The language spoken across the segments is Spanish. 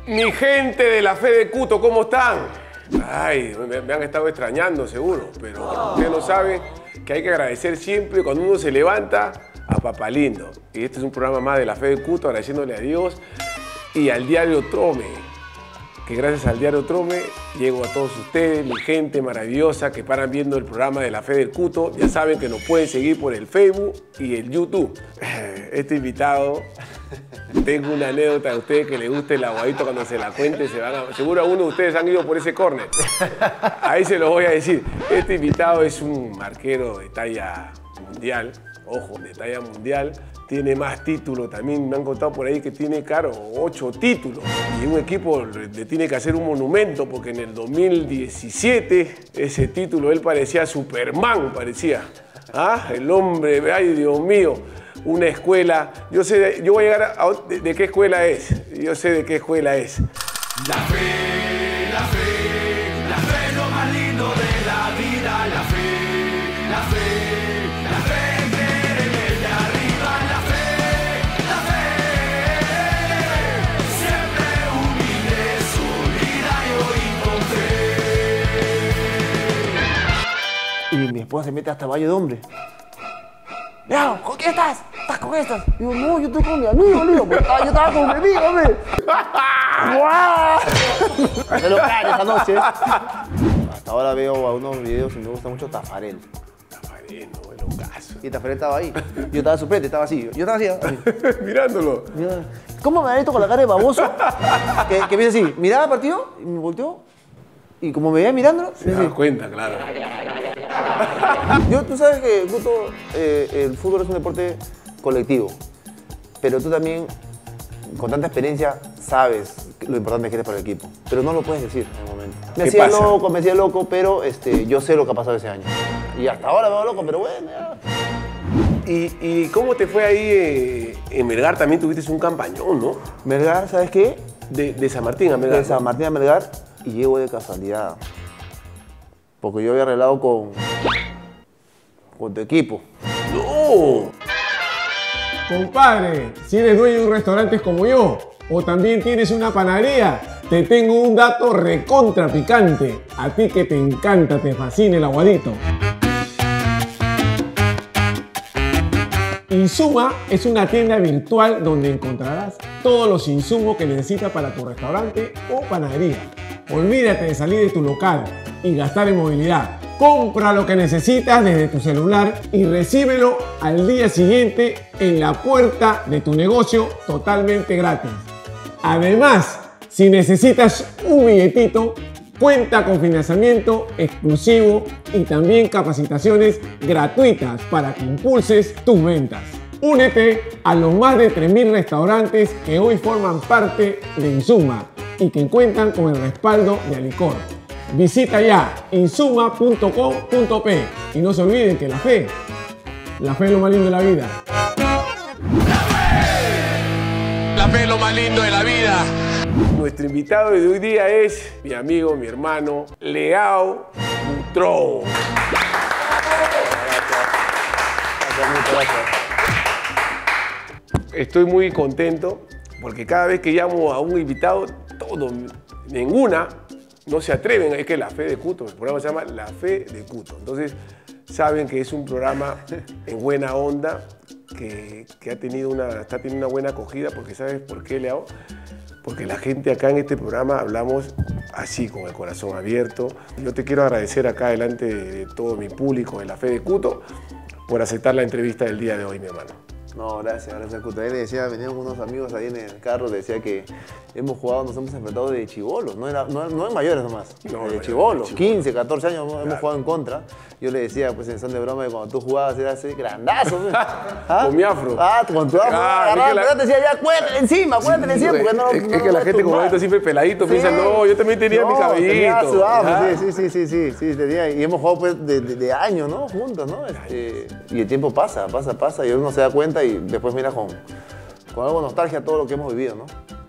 Mi gente de la Fe de Cuto, ¿cómo están? Ay, me han estado extrañando seguro, pero ustedes no saben que hay que agradecer siempre cuando uno se levanta a Papá Lindo. Y este es un programa más de la Fe de Cuto, agradeciéndole a Dios y al Diario Trome, que gracias al Diario Trome llego a todos ustedes, mi gente maravillosa que paran viendo el programa de la Fe del Cuto. Ya saben que nos pueden seguir por el Facebook y el YouTube. Este invitado, tengo una anécdota de ustedes que les guste el aguadito cuando se la cuente, seguro algunos de ustedes han ido por ese córner. Ahí se los voy a decir. Este invitado es un marquero de talla mundial, ojo, de talla mundial. Tiene más títulos también, me han contado por ahí que tiene, claro, 8 títulos. Y un equipo le tiene que hacer un monumento porque en el 2017 ese título él parecía Superman, parecía. ¿Ah? El hombre, ay Dios mío, una escuela. Yo sé, yo voy a llegar de qué escuela es. Yo sé de qué escuela es. La fe es lo más lindo de la vida. La fe es creer en el de arriba. La fe, siempre humilde, solidario y con fe. Y mi esposa se mete hasta baño de hombre. Mira, ¿con quién estás? ¿Estás con estas? Digo, no, yo estoy con mi amigo, le digo. Pues, yo estaba con mi amigo, hombre. ¡Guau! Se lo cae esa noche. Hasta ahora veo a unos videos y me gusta mucho Tafarel. Tafarel, no, el ocaso. Y Tafarel estaba ahí. Yo estaba suplente, estaba así. Yo estaba así. Mirándolo. Mira, ¿cómo me da esto con la cara de baboso? Que me dice así, miraba el partido y me volteó. Y como me veía mirándolo, Se da cuenta, claro. Tú sabes que, Guto, el fútbol es un deporte colectivo, pero tú también, con tanta experiencia, sabes lo importante que eres para el equipo, pero no lo puedes decir en el momento. Me hacía loco, pero yo sé lo que ha pasado ese año. Y hasta ahora me hago loco, pero bueno, ya. ¿Y cómo te fue ahí en Melgar? También tuviste un campañón, ¿no? Melgar, ¿sabes qué? De San Martín a Melgar. De San Martín a Melgar, y llego de casualidad. Porque yo había arreglado con tu equipo. ¡No! Compadre, si eres dueño de un restaurante como yo, o también tienes una panadería, te tengo un dato recontra picante. A ti que te encanta, te fascina el aguadito. Insuma es una tienda virtual donde encontrarás todos los insumos que necesitas para tu restaurante o panadería. Olvídate de salir de tu local y gastar en movilidad. Compra lo que necesitas desde tu celular y recíbelo al día siguiente en la puerta de tu negocio totalmente gratis. Además, si necesitas un billetito, cuenta con financiamiento exclusivo y también capacitaciones gratuitas para que impulses tus ventas. Únete a los más de 3.000 restaurantes que hoy forman parte de Insuma y que cuentan con el respaldo de Alicor. Visita ya insuma.com.p y no se olviden que la fe es lo más lindo de la vida. La fe es lo más lindo de la vida. Nuestro invitado de hoy día es mi amigo, mi hermano, Leao Butrón. Estoy muy contento porque cada vez que llamo a un invitado, ninguna no se atreven. Es que la Fe de Cuto, el programa se llama La Fe de Cuto. Entonces, saben que es un programa en buena onda, que está teniendo una buena acogida, porque ¿sabes por qué, Leao? Porque la gente acá en este programa hablamos así, con el corazón abierto. Yo te quiero agradecer acá delante de todo mi público de la Fe de Cuto por aceptar la entrevista del día de hoy, mi hermano. No, gracias, Cuto. Él le decía, venían unos amigos ahí en el carro, le decía que nos hemos enfrentado de chibolos, no en mayores nomás, de chibolos, 15, 14 años hemos jugado en contra. Yo le decía, pues en son de broma, que cuando tú jugabas eras así, grandazo. ¿Ah? Con mi afro. Con tu afro. Yo te decía, ya, cuéntale encima, porque no. Es que la gente como esto siempre peladito piensa, no, yo también tenía mi cabellito. Su afro, sí, tenía. Y hemos jugado pues de años, ¿no? Juntos, ¿no? Y el tiempo pasa, y uno se da cuenta y después mira con algo nostalgia todo lo que hemos vivido, ¿no?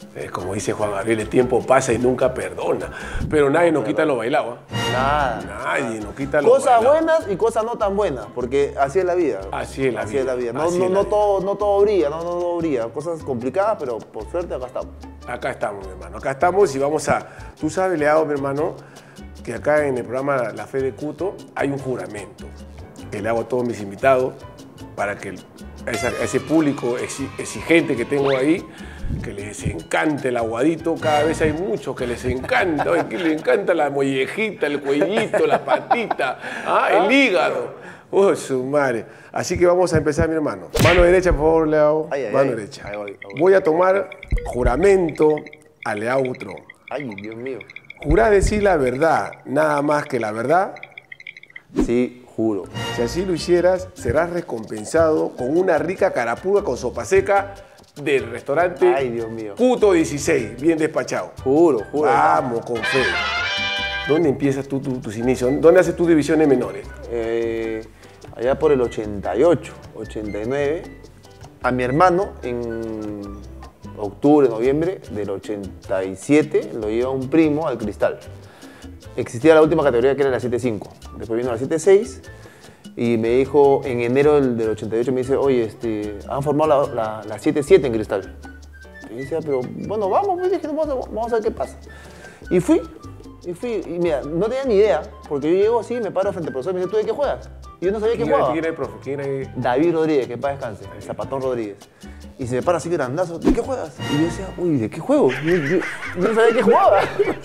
Como dice Juan Gabriel, el tiempo pasa y nunca perdona. Pero nadie nos quita lo bailado, ¿eh? Nada. Nadie nos quita lo Cosas bailado. buenas y cosas no tan buenas, porque así es la vida. Así es la vida. No, Así es la vida. no todo brilla, no todo brilla. Cosas complicadas, pero por suerte acá estamos. Acá estamos, mi hermano. Acá estamos y vamos a... Tú sabes, Leao, mi hermano, que acá en el programa La Fe de Cuto hay un juramento que le hago a todos mis invitados para que a ese público exigente que tengo ahí, que les encante el aguadito. Cada vez hay muchos que les encanta. Oye, que les encanta la mollejita, el cuellito, la patita, el hígado. ¡Oh, su madre! Así que vamos a empezar, mi hermano. Mano derecha, por favor, Leao. Mano derecha. Ahí voy. Voy a tomar juramento a Leao Butrón. Ay, Dios mío. ¿Jurás decir la verdad, nada más que la verdad? Sí, juro. Si así lo hicieras, serás recompensado con una rica carapulga con sopa seca del restaurante Ay, Dios mío. Cuto 16, bien despachado. Juro. Vamos, con fe. ¿Dónde empiezas tú tus inicios? ¿Dónde haces tus divisiones menores? Allá por el 88, 89, a mi hermano en octubre, noviembre del 87, lo lleva un primo al Cristal. Existía la última categoría que era la 7.5, después vino la 7.6 y me dijo en enero del 88, me dice, oye, han formado la 7.7 en Cristal. Y decía, pero bueno, vamos, pues, dije, vamos a ver qué pasa. Y fui, y mira, no tenía ni idea, porque yo llego así, me paro frente al profesor y me dice, ¿tú de qué juegas? Y yo no sabía qué jugaba. ¿Quién era el profe? ¿Quién era el... David Rodríguez, que en paz descanse, el Zapatón Rodríguez. Y se me para así grandazo, ¿de qué juegas? Y yo decía, uy, ¿de qué juego? Yo no sabía qué jugaba.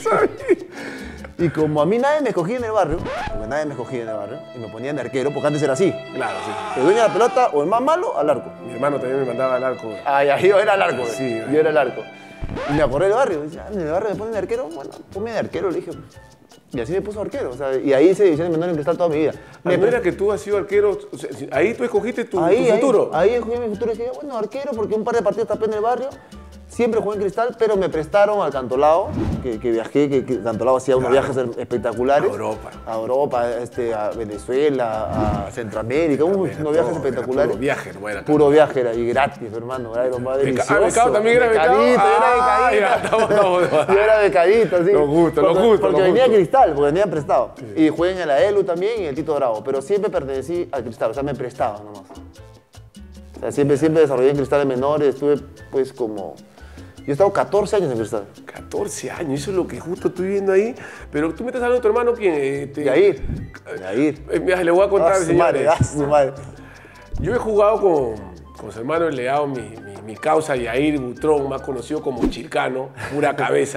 Y como a mí nadie me escogía en el barrio, porque nadie me escogía en el barrio, y me ponían de arquero, porque antes era así. Claro, sí. El dueño de la pelota o el más malo, al arco. Mi hermano también me mandaba al arco. Ay, yo era el arco, Sí, yo era el arco. Y me acordé del barrio, decía, en el barrio me ponen de arquero, bueno, ponme de arquero, le dije. Y así me puso arquero, o sea, y ahí hice divisiones menores en Cristal toda mi vida. ¿No era que tú has sido arquero? O sea, ahí tú escogiste tu futuro. Ahí escogí mi futuro y dije, bueno, arquero, porque un par de partidos tapé en el barrio. Siempre jugué en Cristal, pero me prestaron al Cantolao, que viajé, que Cantolao hacía unos viajes espectaculares. A Europa. A Venezuela, a Centroamérica, unos viajes espectaculares. Puro viaje, no era. Puro viaje era, y gratis, hermano, era lo más delicioso. ¿Becado también era becado? Becadito, yo era Ya, becadito. estamos. Yo era becadito, sí. Lo justo. Porque venía a Cristal, porque venía prestado. Y jugué en el AELU también y en el Tito Bravo, pero siempre pertenecí al Cristal, o sea, me prestaban nomás. O sea, siempre desarrollé en cristales menores, estuve pues como... Yo he estado 14 años en Cristal. 14 años, eso es lo que justo estoy viendo ahí. Pero tú me estás hablando de tu hermano, ¿quién? Yair. Mira, le voy a contar, señores. Su madre. Yo he jugado con su hermano el Leao, mi causa Yair Butrón, más conocido como Chilcano, pura cabeza.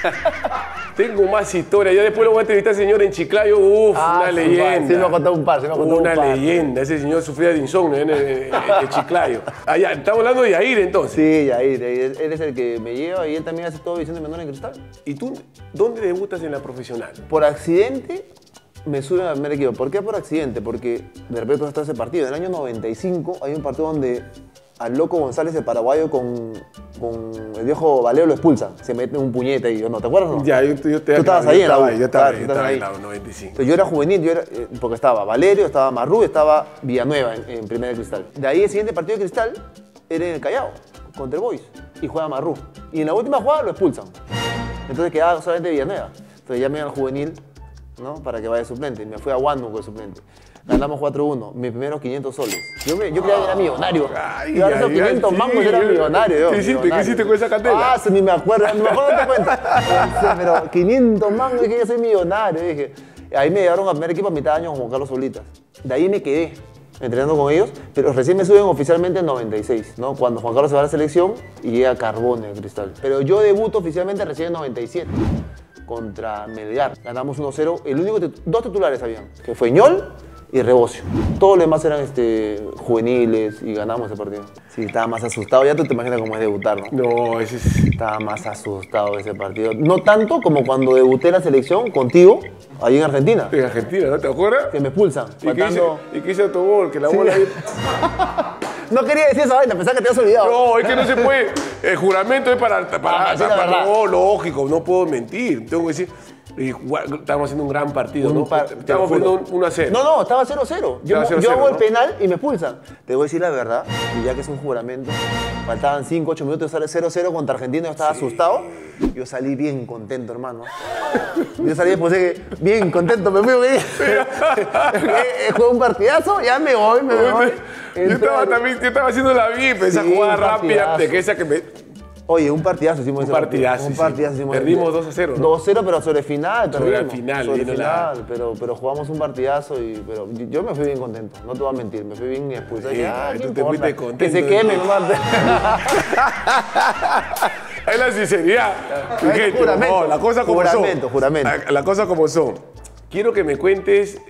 Tengo más historias. Ya después lo voy a entrevistar al señor en Chiclayo. Una leyenda. Sí me ha contado un par, Una leyenda. Ese señor sufría de insomnio en Chiclayo. Ya, estamos hablando de Yair entonces. Sí, Yair. Él es el que me lleva y él también hace todo visión de menor en Cristal. ¿Y tú dónde debutas en la profesional? Por accidente me suben al primer equipo. ¿Por qué por accidente? Porque de repente está ese partido. En el año 95 hay un partido donde al Loco González, el paraguayo, con el viejo Valero lo expulsa. Se mete un puñete ahí, ¿no? ¿Te acuerdas o no? Ya, yo Tú estabas ahí en la U. Yo estaba ahí. en la U 95. Entonces, yo era juvenil, porque estaba Valerio, estaba Marrú, estaba Villanueva en Primera de Cristal. De ahí el siguiente partido de Cristal era en el Callao, contra el Boys, y juega Marrú. Y en la última jugada lo expulsan. Entonces quedaba solamente Villanueva. Entonces llamé al juvenil, ¿no? Para que vaya de suplente. Y me fui a Huánuco de suplente. Ganamos 4-1, mis primeros 500 soles. Yo creía que era millonario. Yo ahora esos 500 mangos era millonario. ¿Qué hiciste con esa candela? Ni me acuerdo, ni me acuerdo de cuenta. Pero 500 mangos, dije, yo soy millonario. Dije. Ahí me llevaron al primer equipo a mitad de año con Juan Carlos Solitas. De ahí me quedé entrenando con ellos, pero recién me suben oficialmente en 96, ¿no? Cuando Juan Carlos se va a la selección y llega Carbone al Cristal. Pero yo debuto oficialmente recién en 97. Contra Melgar. Ganamos 1-0. El único dos titulares habían, que fue Ñol y Rebocio. Todos los demás eran juveniles y ganamos ese partido. Sí, estaba más asustado. Ya tú te imaginas cómo es debutar, ¿no? No, ese es... Estaba más asustado ese partido. No tanto como cuando debuté en la selección contigo, ahí en Argentina. En Argentina, ¿no te acuerdas? Que me expulsan. ¿Y qué hizo autogol? Que la bola ahí... No quería decir esa vaina, pensaba que te habías olvidado. No, es que no se puede. El juramento es para decir la verdad. no, lógico, no puedo mentir. Tengo que decir. Y estábamos haciendo un gran partido, Un ¿no? te Estábamos lo juro. viendo 1-0. No, estaba 0-0. Yo, Estaba 0-0, yo hago el ¿no? penal y me expulsan. Te voy a decir la verdad, y ya que es un juramento, faltaban 5, 8 minutos de estar 0-0 contra Argentina, yo estaba asustado. Yo salí bien contento, hermano. Yo salí después de bien contento, me fui, güey. Jugué un partidazo, ya me voy, me voy. Yo estaba haciendo la VIP, esa Sí, jugada un rápida, partidazo. de que esa que me... Oye, un partidazo hicimos ese partidazo, Un sí. partidazo hicimos. Perdimos 2-0, ¿no? 2-0, pero sobre final. Sobre perdimos. el final, Sobre vino final, pero jugamos un partidazo y pero yo me fui bien contento, no te voy a mentir, me fui bien expulsado. Sí, Dije, ¿qué tú te importa? fuiste contento. Que se queme nomás. Es la sinceridad. Ay, Gente, juramento, no, la cosa como juramento, son. juramento. La cosa como son. Quiero que me cuentes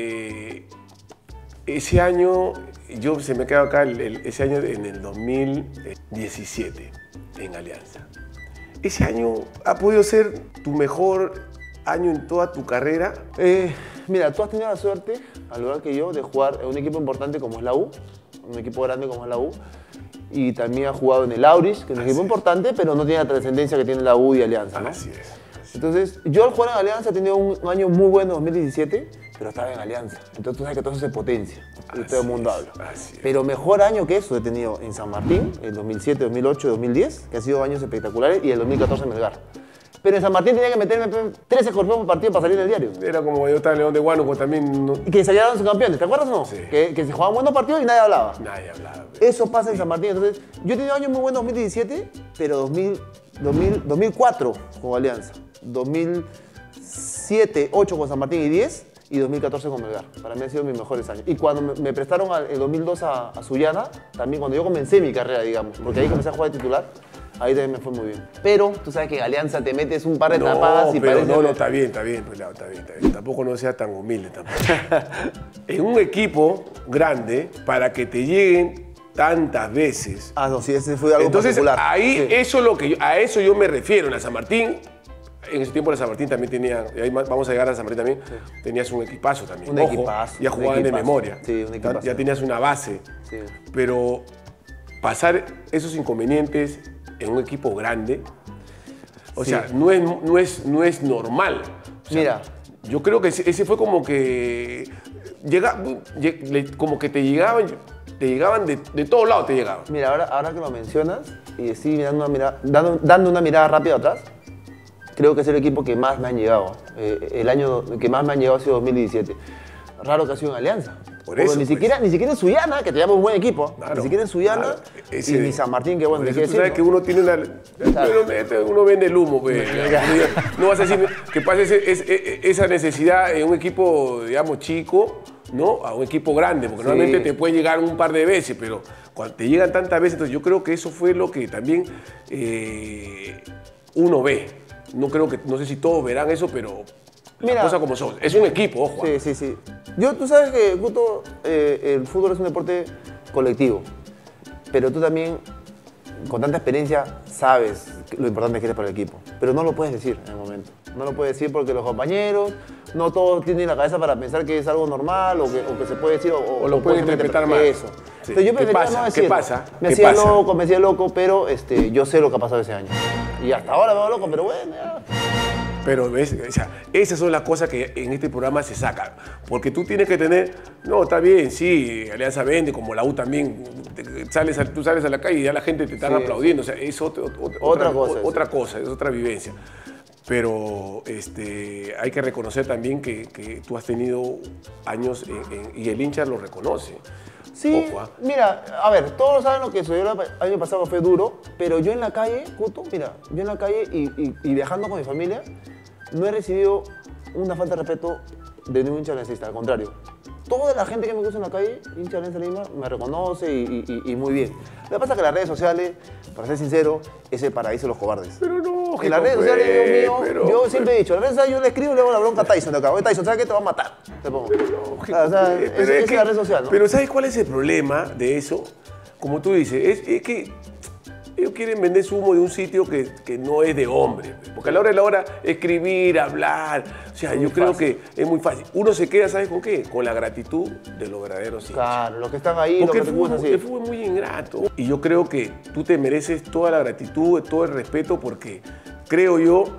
ese año, yo se me quedó acá ese año en el 2017 en Alianza. ¿Ese año ha podido ser tu mejor año en toda tu carrera? Mira, tú has tenido la suerte, al igual que yo, de jugar en un equipo importante como es la U, un equipo grande como es la U, y también has jugado en el Auris, que es un equipo importante, pero no tiene la trascendencia que tiene la U y Alianza, ¿no? Así es. Entonces, yo al jugar en Alianza he tenido un año muy bueno, 2017, pero estaba en Alianza. Entonces tú sabes que todo eso se potencia y todo el mundo habla. Así es. Pero mejor año que eso he tenido en San Martín, el 2007, 2008, 2010, que han sido años espectaculares, y el 2014 en Melgar. Pero en San Martín tenía que meterme 13 escorpiones por partido para salir del diario. Era como yo estaba en León de Huánuco también. Y que salieron sus campeones, ¿te acuerdas o no? Sí. Que se jugaban buenos partidos y nadie hablaba. Nadie hablaba. Eso pasa en San Martín. Entonces, yo he tenido años muy buenos 2017, pero 2004 con Alianza. 2007, 8 con San Martín y 10, y 2014 con Melgar. Para mí han sido mis mejores años. Y cuando me prestaron el 2002 a Sullana, también cuando yo comencé mi carrera, digamos, porque ahí comencé a jugar de titular, ahí también me fue muy bien. Pero tú sabes que en Alianza te metes un par de tapadas y pero parece... no, está bien, pelado, está bien. Tampoco no sea tan humilde tampoco. En un equipo grande, para que te lleguen tantas veces. Ah, no, sí, ese fue algo Entonces, particular. ahí, Sí. a eso yo me refiero. En la San Martín, en ese tiempo la San Martín también tenía, y ahí vamos a llegar a la San Martín también, tenías un equipazo también. Un Ojo, equipazo, ya un jugaban de equipazo. memoria. Sí, un equipazo. Ya tenías una base. Sí. Pero pasar esos inconvenientes en un equipo grande, o Sí. sea, no es normal. O sea, Mira. yo creo que ese fue como que como que te llegaban de todos lados te llegaban. Mira, ahora que lo mencionas, y sí, dando una mirada rápida atrás, creo que es el equipo que más me han llegado. El año que más me han llegado ha sido 2017. Raro que ha sido en Alianza. Por eso, Ni pues. siquiera en Sullana, que teníamos un buen equipo, Claro, ni siquiera en Sullana, claro. y ni San Martín, que bueno, Por ni eso qué tú sabes decir, que ¿no? uno tiene una... Uno vende el humo, pues. No vas a decir que pase esa necesidad en un equipo, digamos, chico, ¿no? A un equipo grande, porque Sí. normalmente te puede llegar un par de veces, pero cuando te llegan tantas veces, entonces yo creo que eso fue lo que también uno ve. No sé si todos verán eso, pero Mira. las cosas como son. Es un equipo, ojo. Sí. Tú sabes que, Guto, el fútbol es un deporte colectivo, pero tú también, con tanta experiencia, sabes lo importante que eres para el equipo, pero no lo puedes decir en el momento. No lo puedes decir porque los compañeros, no todos tienen la cabeza para pensar que es algo normal o que se puede decir o lo pueden interpretar mal. Eso. Sí. Entonces yo ¿Qué prefería pasa? no ¿Qué decirlo. pasa? Me ¿Qué hacía pasa? loco, pero yo sé lo que ha pasado ese año. Y hasta ahora me veo loco, pero bueno, ya. Pero ¿ves? O sea, esas son las cosas que en este programa se sacan. Porque tú tienes que tener, no, está bien, sí, Alianza vende, como la U también, tú sales a la calle y ya la gente te está Sí, aplaudiendo. O sea, es otra cosa, es otra vivencia. Pero hay que reconocer también que tú has tenido años y el hincha lo reconoce. Sí, Ojo, ¿ah? mira, a ver, todos saben lo que sucedió el año pasado fue duro, pero yo en la calle, Guto, mira, yo en la calle y viajando con mi familia, no he recibido una falta de respeto de ningún hincha aliancista, al contrario. Toda la gente que me cruza en la calle, hincha de Alianza Lima, me reconoce y muy bien. Lo que pasa es que las redes sociales, para ser sincero, es el paraíso de los cobardes. Pero no, En las redes sociales, Dios mío, pero- yo siempre he dicho, en las redes sociales yo le escribo y le hago la bronca a Tyson de acá. Oye, Tyson, ¿sabes qué? Te va a matar. Te pongo. O sea, Pero es la red social, ¿no? Pero ¿sabes cuál es el problema de eso? Como tú dices, es que ellos quieren vender su humo de un sitio que no es de hombre. Porque a la hora de la hora, escribir, hablar, o sea, yo creo que es muy fácil. Uno se queda, ¿sabes con qué? Con la gratitud de los verdaderos hinchas. Claro, los que están ahí, Porque los el que te gustan, fútbol, sí. el fútbol es muy ingrato. Y yo creo que tú te mereces toda la gratitud, todo el respeto, porque creo yo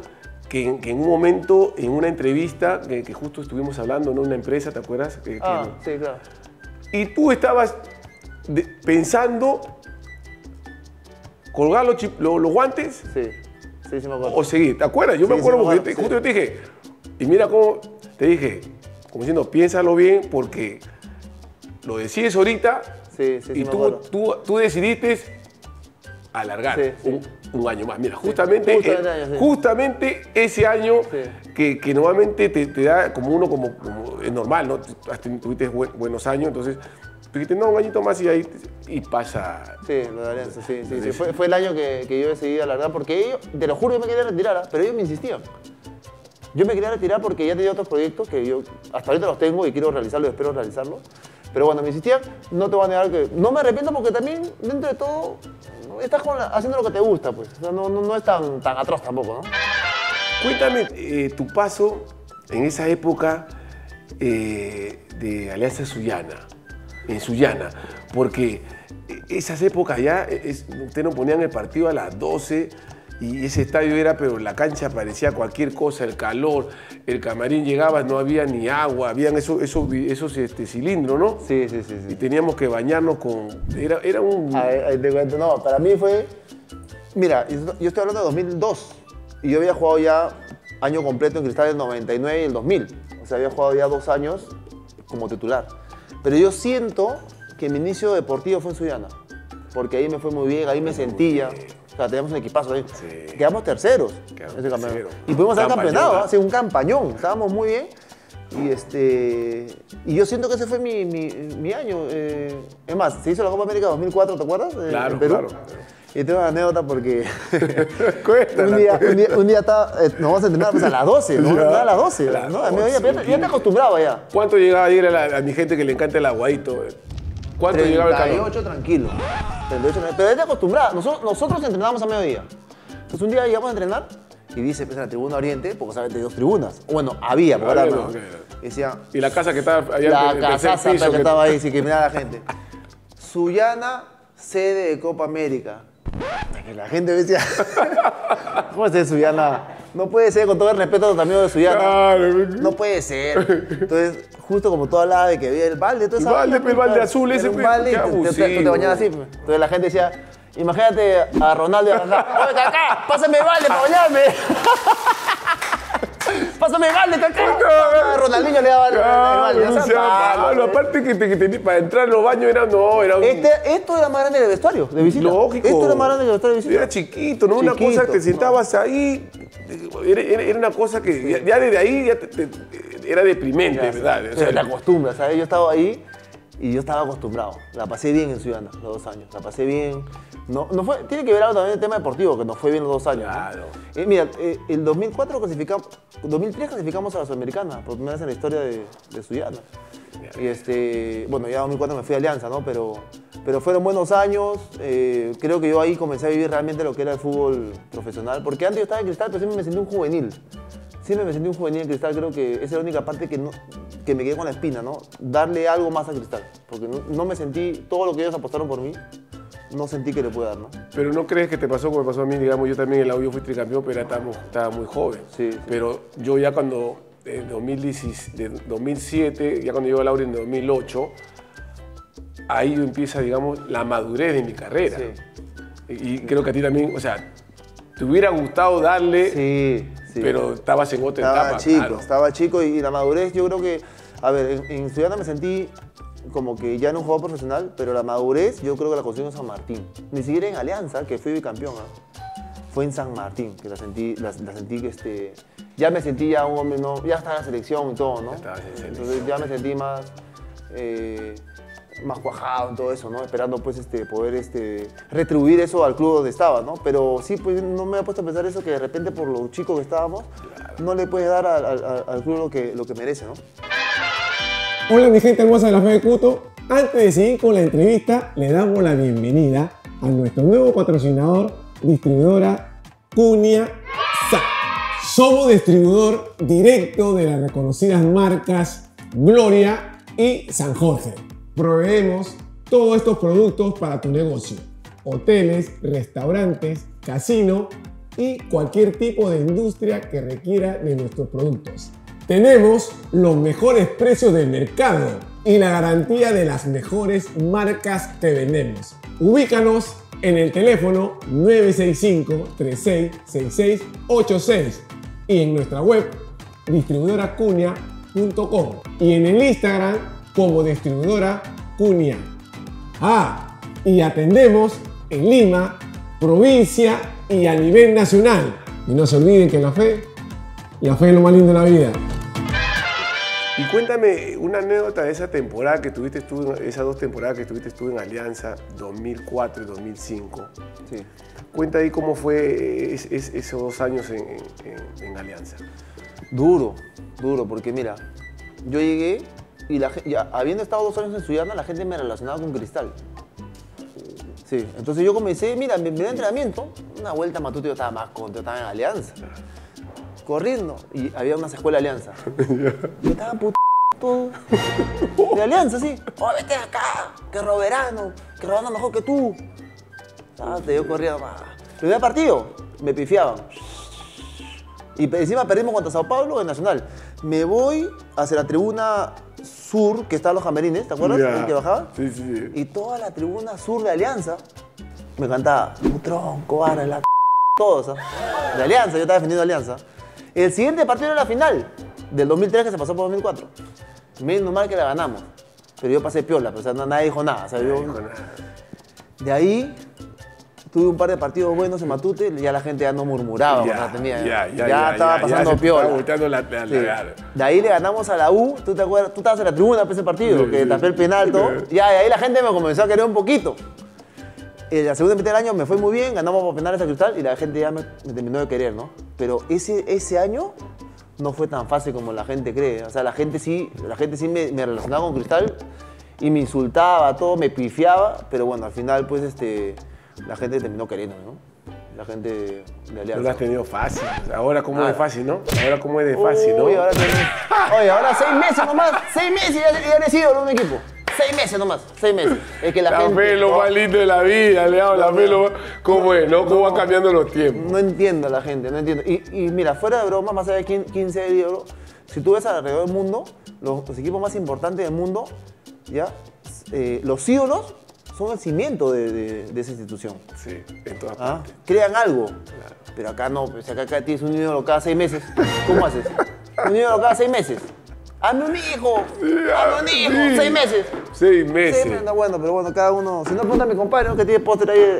que en un momento, en una entrevista, que justo estuvimos hablando, ¿no? Una empresa, ¿te acuerdas? Sí, claro. Y tú estabas pensando colgar los guantes Sí, me acuerdo. o seguir. ¿Te acuerdas? Yo Sí, me acuerdo sí me porque acuerdo, justo yo te dije, y mira cómo te dije, como diciendo, piénsalo bien porque lo decides ahorita Sí, y me acuerdo. tú decidiste alargar Sí. un año más. Mira, justamente, sí. justamente ese año Sí. que normalmente te da como uno, como es normal, ¿no? Tuviste buenos años, entonces tú dijiste, no, un añito más y ahí y pasa. Sí, lo de Alianza, sí. Fue el año que yo decidí alargar porque ellos, te lo juro, yo me quería retirar, pero ellos me insistían. Yo me quería retirar porque ya tenía otros proyectos que yo hasta ahorita los tengo y quiero realizarlos, espero realizarlos. Pero cuando me insistían, no te voy a negar que no me arrepiento porque también, dentro de todo, estás haciendo lo que te gusta, pues. O sea, no es tan atroz tampoco, ¿no? Cuéntame tu paso en esa época de Alianza Sullana, en Sullana, porque esas épocas ya, ustedes nos ponían el partido a las 12 y ese estadio era, pero la cancha parecía cualquier cosa, el calor, el camarín llegaba, no había ni agua, habían esos cilindros, ¿no? Sí. Y teníamos que bañarnos con... Era un... Ahí te cuento, no, para mí fue... Mira, yo estoy hablando de 2002 y yo había jugado ya año completo en Cristal el 99 y el 2000. O sea, había jugado ya 2 años como titular. Pero yo siento que mi inicio deportivo fue en Sullana, porque ahí me fue muy bien, ahí me sentía. O sea, teníamos un equipazo ahí. Sí. Quedamos terceros. Quedamos ese campeonato. terceros. Y pudimos hacer Campañón, campeonato, ¿no? así un campañón. Estábamos muy bien. Y yo siento que ese fue mi año. Es más, se hizo la Copa América 2004, ¿te acuerdas? Claro, en Perú. claro. Y tengo una anécdota porque Cuéntala, un día estaba, nos vamos a entrenar pues, a las 12, ¿no? Ya. A las 12. A las ¿no? A mí 12, ya te acostumbraba ya. ¿Cuánto llegaba a ir a mi gente que le encanta el aguadito? ¿Cuánto llegaba el calor? 38 tranquilo. 38, pero ya te acostumbraba. Nosotros entrenábamos a mediodía. Entonces un día llegamos a entrenar y dice, pues en la tribuna oriente, porque sabes, hay 2 tribunas. Bueno, había, pero ahora Había, no. ok. Y decía, Y la casa que estaba allá la en el tercer casaza piso, que estaba ahí, sí, que miraba a la gente. Sullana, sede de Copa América. Y la gente decía, ¿cómo es de Sullana? No puede ser, con todo el respeto a los amigos de Sullana. Claro. No puede ser. Entonces, justo como tú hablabas de que había el balde, toda esa El balde, vaina, el balde claro, azul ese, era un pues, balde y qué tú te abusivo. bañabas así. Pues. Entonces la gente decía, imagínate a Ronaldo y a Kaká. Oye, Kaká, pásame el balde para bañarme. Pásame el balde, Kaká. A Ronaldinho le daba el balde. Claro, Ya o sabes, sea, malo, malo, aparte que para entrar en los baños era un... Esto era más grande que el vestuario de visita. Lógico. Esto era más grande que el vestuario de visita. Era chiquito, ¿no? Una Chiquito, cosa que te sentabas ahí, era una cosa que ya desde ahí ya era deprimente, ¿verdad? O sea, te acostumbras, ¿sabes? Yo estaba ahí y yo estaba acostumbrado. La pasé bien en Sullana los 2 años. La pasé bien. No fue, tiene que ver algo también el tema deportivo, que nos fue bien los 2 años. Claro. ¿no? Mira, el 2004 clasificamos, 2003 clasificamos a la Sudamericana, por primera vez en la historia de Sullana. Y bueno, ya en 2004 me fui a Alianza, ¿no? Pero fueron buenos años. Creo que yo ahí comencé a vivir realmente lo que era el fútbol profesional. Porque antes yo estaba en Cristal, pero siempre me sentí un juvenil. Siempre me sentí un juvenil en Cristal. Creo que esa es la única parte que me quedé con la espina, ¿no? Darle algo más a Cristal. Porque no me sentí, todo lo que ellos apostaron por mí, no sentí que le pude dar, ¿no? Pero no crees que te pasó como me pasó a mí, digamos, yo también en la U yo fui tricampeón, pero estaba muy joven. Sí. Pero yo ya cuando, en 2007, ya cuando llego a la U en 2008, ahí empieza, digamos, la madurez de mi carrera. Sí. Y creo que a ti también, o sea, te hubiera gustado darle, Sí. pero estabas en otra etapa. Estaba chico y la madurez, yo creo que, a ver, en Sullana me sentí como que ya no un jugador profesional, pero la madurez yo creo que la conseguí en San Martín. Ni siquiera en Alianza, que fui bicampeón, fue en San Martín que la sentí que ya me sentí ya un hombre, ¿no? Ya estaba en la selección y todo, ¿no? Entonces ya me sentí más cuajado en todo eso, ¿no? Esperando pues poder retribuir eso al club donde estaba, ¿no? Pero sí, pues no me había puesto a pensar eso, que de repente por lo chicos que estábamos, no le puedes dar al club lo que merece, ¿no? Hola mi gente hermosa de la Fe de Cuto. Antes de seguir con la entrevista, le damos la bienvenida a nuestro nuevo patrocinador, distribuidora Cunha Sa. Somos distribuidor directo de las reconocidas marcas Gloria y San Jorge. Proveemos todos estos productos para tu negocio: hoteles, restaurantes, casino y cualquier tipo de industria que requiera de nuestros productos. Tenemos los mejores precios del mercado y la garantía de las mejores marcas que vendemos. Ubícanos en el teléfono 965-366686 y en nuestra web distribuidoracunia.com y en el Instagram como Distribuidora Cunia. Y atendemos en Lima, provincia y a nivel nacional. Y no se olviden que la fe es lo más lindo de la vida. Y cuéntame una anécdota de esa temporada que tuviste tú, esas 2 temporadas que tuviste tú en Alianza, 2004 y 2005. Sí. Cuenta ahí cómo fue esos 2 años en Alianza. Duro, porque mira, yo llegué y ya, habiendo estado 2 años en Sullana, la gente me relacionaba con Cristal. Sí, entonces yo comencé, mira, mi primer entrenamiento, una vuelta a Matute, yo estaba más contento, estaba en Alianza. Corriendo, y había unas escuelas de Alianza. Yo estaba todo de Alianza, sí. Oh, vete de acá, que Roberano mejor que tú. Yo corría más. El primer partido, me pifiaban. Y encima perdimos contra Sao Paulo en Nacional. Me voy hacia la tribuna sur, que estaban los camerines, ¿te acuerdas? Yeah. El que bajaba. Sí, sí. Y toda la tribuna sur de Alianza me cantaba, tu tronco, vara, la todos, de Alianza, yo estaba defendiendo Alianza. El siguiente partido era la final, del 2003 que se pasó por 2004. Menos mal que la ganamos, pero yo pasé piola, o sea, nadie dijo nada. O sea, de ahí tuve un par de partidos buenos en Matute, ya la gente ya no murmuraba, ya estaba pasando piola. De ahí le ganamos a la U, ¿tú te acuerdas? Tú estabas en la tribuna para ese partido, que tapé el penal, todo. Ya, y ahí la gente me comenzó a querer un poquito. En la segunda mitad del año me fue muy bien, ganamos por penales a Cristal y la gente ya me terminó de querer, ¿no? Pero ese año no fue tan fácil como la gente cree. O sea, la gente sí me relacionaba con Cristal y me insultaba, todo, me pifiaba, pero bueno, al final pues la gente terminó queriendo, ¿no? La gente de Alianza. No lo has tenido fácil. Ahora cómo es de fácil, ¿no? Ahora cómo es de fácil, ¿no? Oye, ahora 6 meses nomás, 6 meses y ya eres ídolo de un equipo. 6 meses nomás, 6 meses. Es que la gente... fe es lo más lindo de la vida, Leao, la fe lo... ¿Cómo es, no? ¿Cómo van cambiando los tiempos? No entiendo a la gente, no entiendo. Y mira, fuera de broma, más allá de 15 de euro, si tú ves alrededor del mundo, los equipos más importantes del mundo, ¿ya? Los ídolos son el cimiento de esa institución. Sí, en todas partes. Crean algo. Claro. Pero acá no, pues acá tienes un ídolo cada 6 meses. ¿Cómo haces? Un ídolo cada 6 meses. ¡Hazme un hijo! ¡Hazme un hijo! Sí. 6 meses. 6 meses. Sí, no, bueno, pero bueno, cada uno... Si no, pregunta a mi compadre, ¿no? Que tiene póster ahí.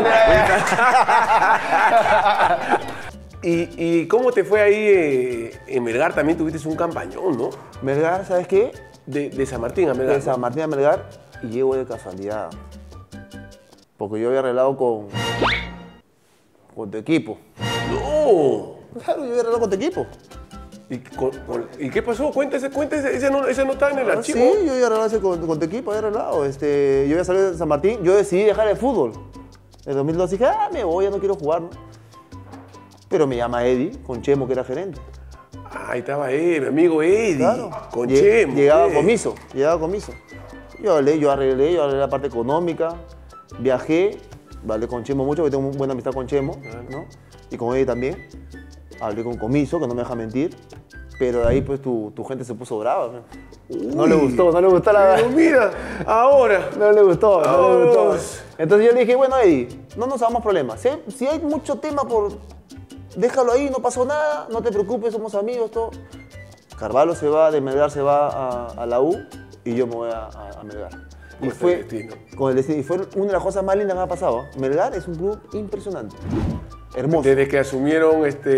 ¿Y cómo te fue ahí en Melgar? También tuviste un campañón, ¿no? Melgar, ¿sabes qué? De San Martín a Melgar. De San Martín a Melgar y llego de casualidad. Porque yo había arreglado con tu equipo. ¡No! Claro, yo había arreglado con tu equipo. ¿Y qué pasó? Cuéntese, ese no está en el archivo. Sí, yo había arreglado con tu equipo, había arreglado. Yo había salido de San Martín, yo decidí dejar el fútbol. En 2012 dije, me voy, ya no quiero jugar, ¿no? Pero me llama Eddie, con Chemo, que era gerente. Ahí estaba mi amigo Eddie, Claro. con Chemo. Llegaba comiso. Yo arreglé la parte económica, viajé, hablé con Chemo mucho, porque tengo una buena amistad con Chemo, ¿no? Y con Eddie también. Hablé con Comiso, que no me deja mentir, pero de ahí pues tu gente se puso brava. No le gustó la Pero mira, ahora. No le gustó. Dios. Entonces yo le dije, bueno, Eddie, no nos hagamos problemas. Si hay mucho tema déjalo ahí, no pasó nada, no te preocupes, somos amigos, todo. Carvalho de Melgar se va a la U y yo me voy a Melgar. Y fue el destino. Con el destino. Y fue una de las cosas más lindas que me ha pasado. Melgar es un club impresionante. Hermoso. Desde que asumieron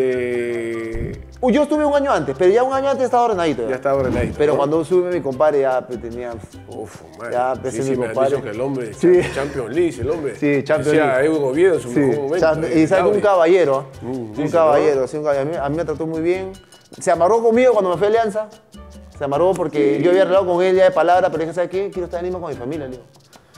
Yo estuve un año antes, pero ya un año antes estaba ordenadito. Ya estaba ordenadito. Pero ¿no? cuando sube mi compadre ya tenía... Man. Ya, sí, mi me han compadre. dicho que el hombre Sí. Champions League, el hombre. Sí, Champions Decía League. Evo Oviedo en su mejor momento. Y sabe un caballero, sí, caballero. Sí, a mí me trató muy bien. Se amarró conmigo cuando me fui a Alianza. Se amarró porque yo había arreglado con él ya de palabra, pero dije, ¿sabes qué? Quiero estar en Lima con mi familia, le digo.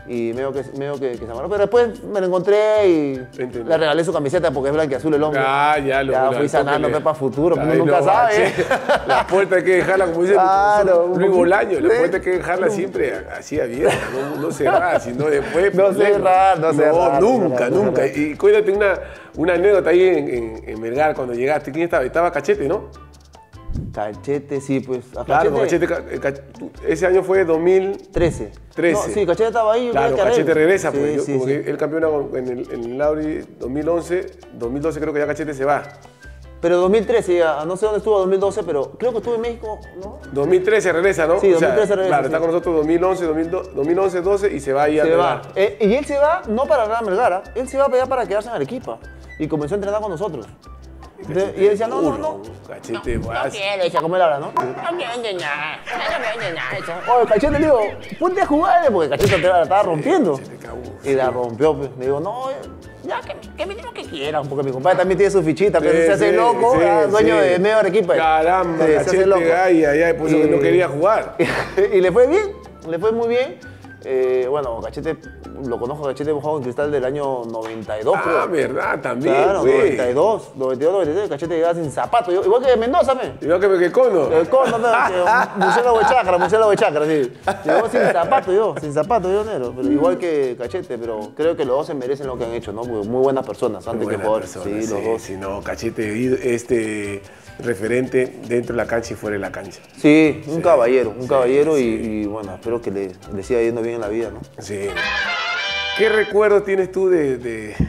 y medio que se amarró. Pero después me lo encontré y Entendí. le regalé su camiseta porque es blanquiazul el hombre. Ya fui sanando para futuro, Ay, uno nunca no, sabe. che, la puerta hay que dejarla, como dice Claro, Luis un Bolaño, la poquito. puerta hay que dejarla siempre así abierta, no cerrada, sino después. No problemas. cerrar, no cerrar, no nunca, cerrar, no nunca. cerrar. Y cuéntate una anécdota ahí en Melgar cuando llegaste. ¿Quién estaba? Estaba Cachete, ¿no? Cachete, sí, pues. A Claro, Cachete, ese año fue 2000. 13. 13. No, sí, Cachete estaba ahí. Yo Claro, creo que Cachete regresa, sí, pues. sí, Como sí. que él campeona en el Lauri 2011, 2012 creo que ya Cachete se va. Pero 2013, ya, no sé dónde estuvo 2012, pero creo que estuvo en México, ¿no? 2013 regresa, ¿no? Sí, 2013 regresa, Claro, sí. está con nosotros 2011, 12 y se va ahí a Se va. Melgar. Y él se va no para ganar a Melgar, él se va a pegar para quedarse en Arequipa. Y comenzó a entrenar con nosotros. Y él decía, no. Cachete, No vas. quiere, decía, como él habla, ¿no? No quiere nada. Oye, Cachete, le digo, ponte a jugar, porque Cachete la estaba rompiendo. Se te cagó. Y la rompió, pues. Le digo, no, ya, que me diga lo que quieran, porque mi compadre también tiene su fichita, pero Sí, se hace sí, loco, sí, ya, dueño sí. de medio Arequipa. Caramba, Sí, se hace Cachete, loco. ay, por eso que no Y- quería jugar. Y le fue bien, le fue muy bien. Bueno, Cachete, lo conozco, Cachete hemos jugado en Cristal del año 92, creo. Ah, verdad, también, Claro, güey. 92, 93, Cachete llegaba sin zapato, igual que Mendoza, me. Igual que el cono. El cono, murciélago de chakra, sí. Llegó sin zapato yo, negro. Pero igual que Cachete, pero creo que los dos se merecen lo que han hecho, ¿no? Porque muy buenas personas, antes que Buena jugadores. persona, Sí, los dos. Si no, Cachete, referente dentro de la cancha y fuera de la cancha. Sí, un caballero y bueno, espero que le siga yendo bien en la vida, ¿no? Sí. ¿Qué recuerdos tienes tú del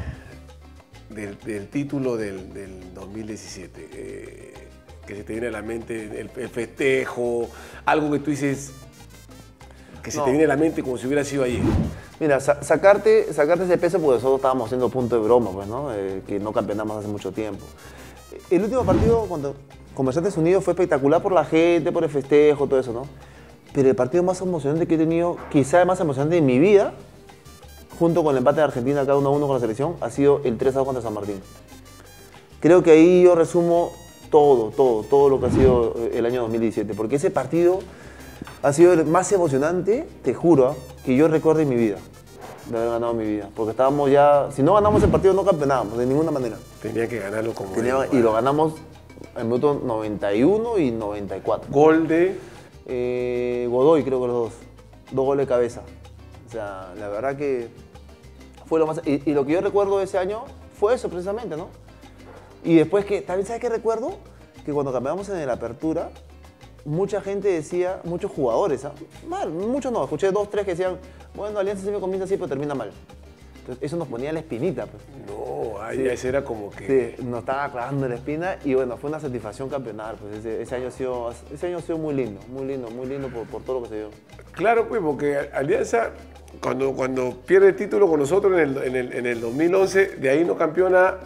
título del 2017? Que se te viene a la mente el festejo, algo que tú dices que se No. te viene a la mente como si hubiera sido ayer. Mira, sacarte ese peso porque nosotros estábamos haciendo punto de broma, pues, ¿no? Que no campeonamos hace mucho tiempo. El último partido cuando Comerciantes Unidos fue espectacular por la gente, por el festejo, todo eso, ¿no? Pero el partido más emocionante que he tenido, quizá el más emocionante de mi vida, junto con el empate de Argentina cada 1-1 con la selección, ha sido el 3-2 contra San Martín. Creo que ahí yo resumo todo lo que ha sido el año 2017, porque ese partido ha sido el más emocionante, te juro, que yo recuerdo en mi vida, de haber ganado en mi vida. Porque estábamos ya, si no ganamos el partido no campeonábamos, de ninguna manera. Tenía que ganarlo como Y lo ganamos en minutos 91 y 94. Gol de... Godoy creo que los dos goles de cabeza. O sea, la verdad que fue lo más... Y lo que yo recuerdo de ese año fue eso precisamente, ¿no? Y después que, también ¿sabes qué recuerdo? Que cuando campeamos en el Apertura, mucha gente decía, muchos jugadores, ¿ah? Mal, muchos no, escuché 2, 3 que decían, bueno, Alianza siempre comienza así pero termina mal. Entonces eso nos ponía la espinita, pues. No, ahí ese era como que... Sí, nos estaba clavando la espina y bueno, fue una satisfacción campeonar, pues ese año ha sido muy lindo por todo lo que se dio. Claro, pues, porque Alianza, cuando pierde el título con nosotros en el 2011, de ahí no campeona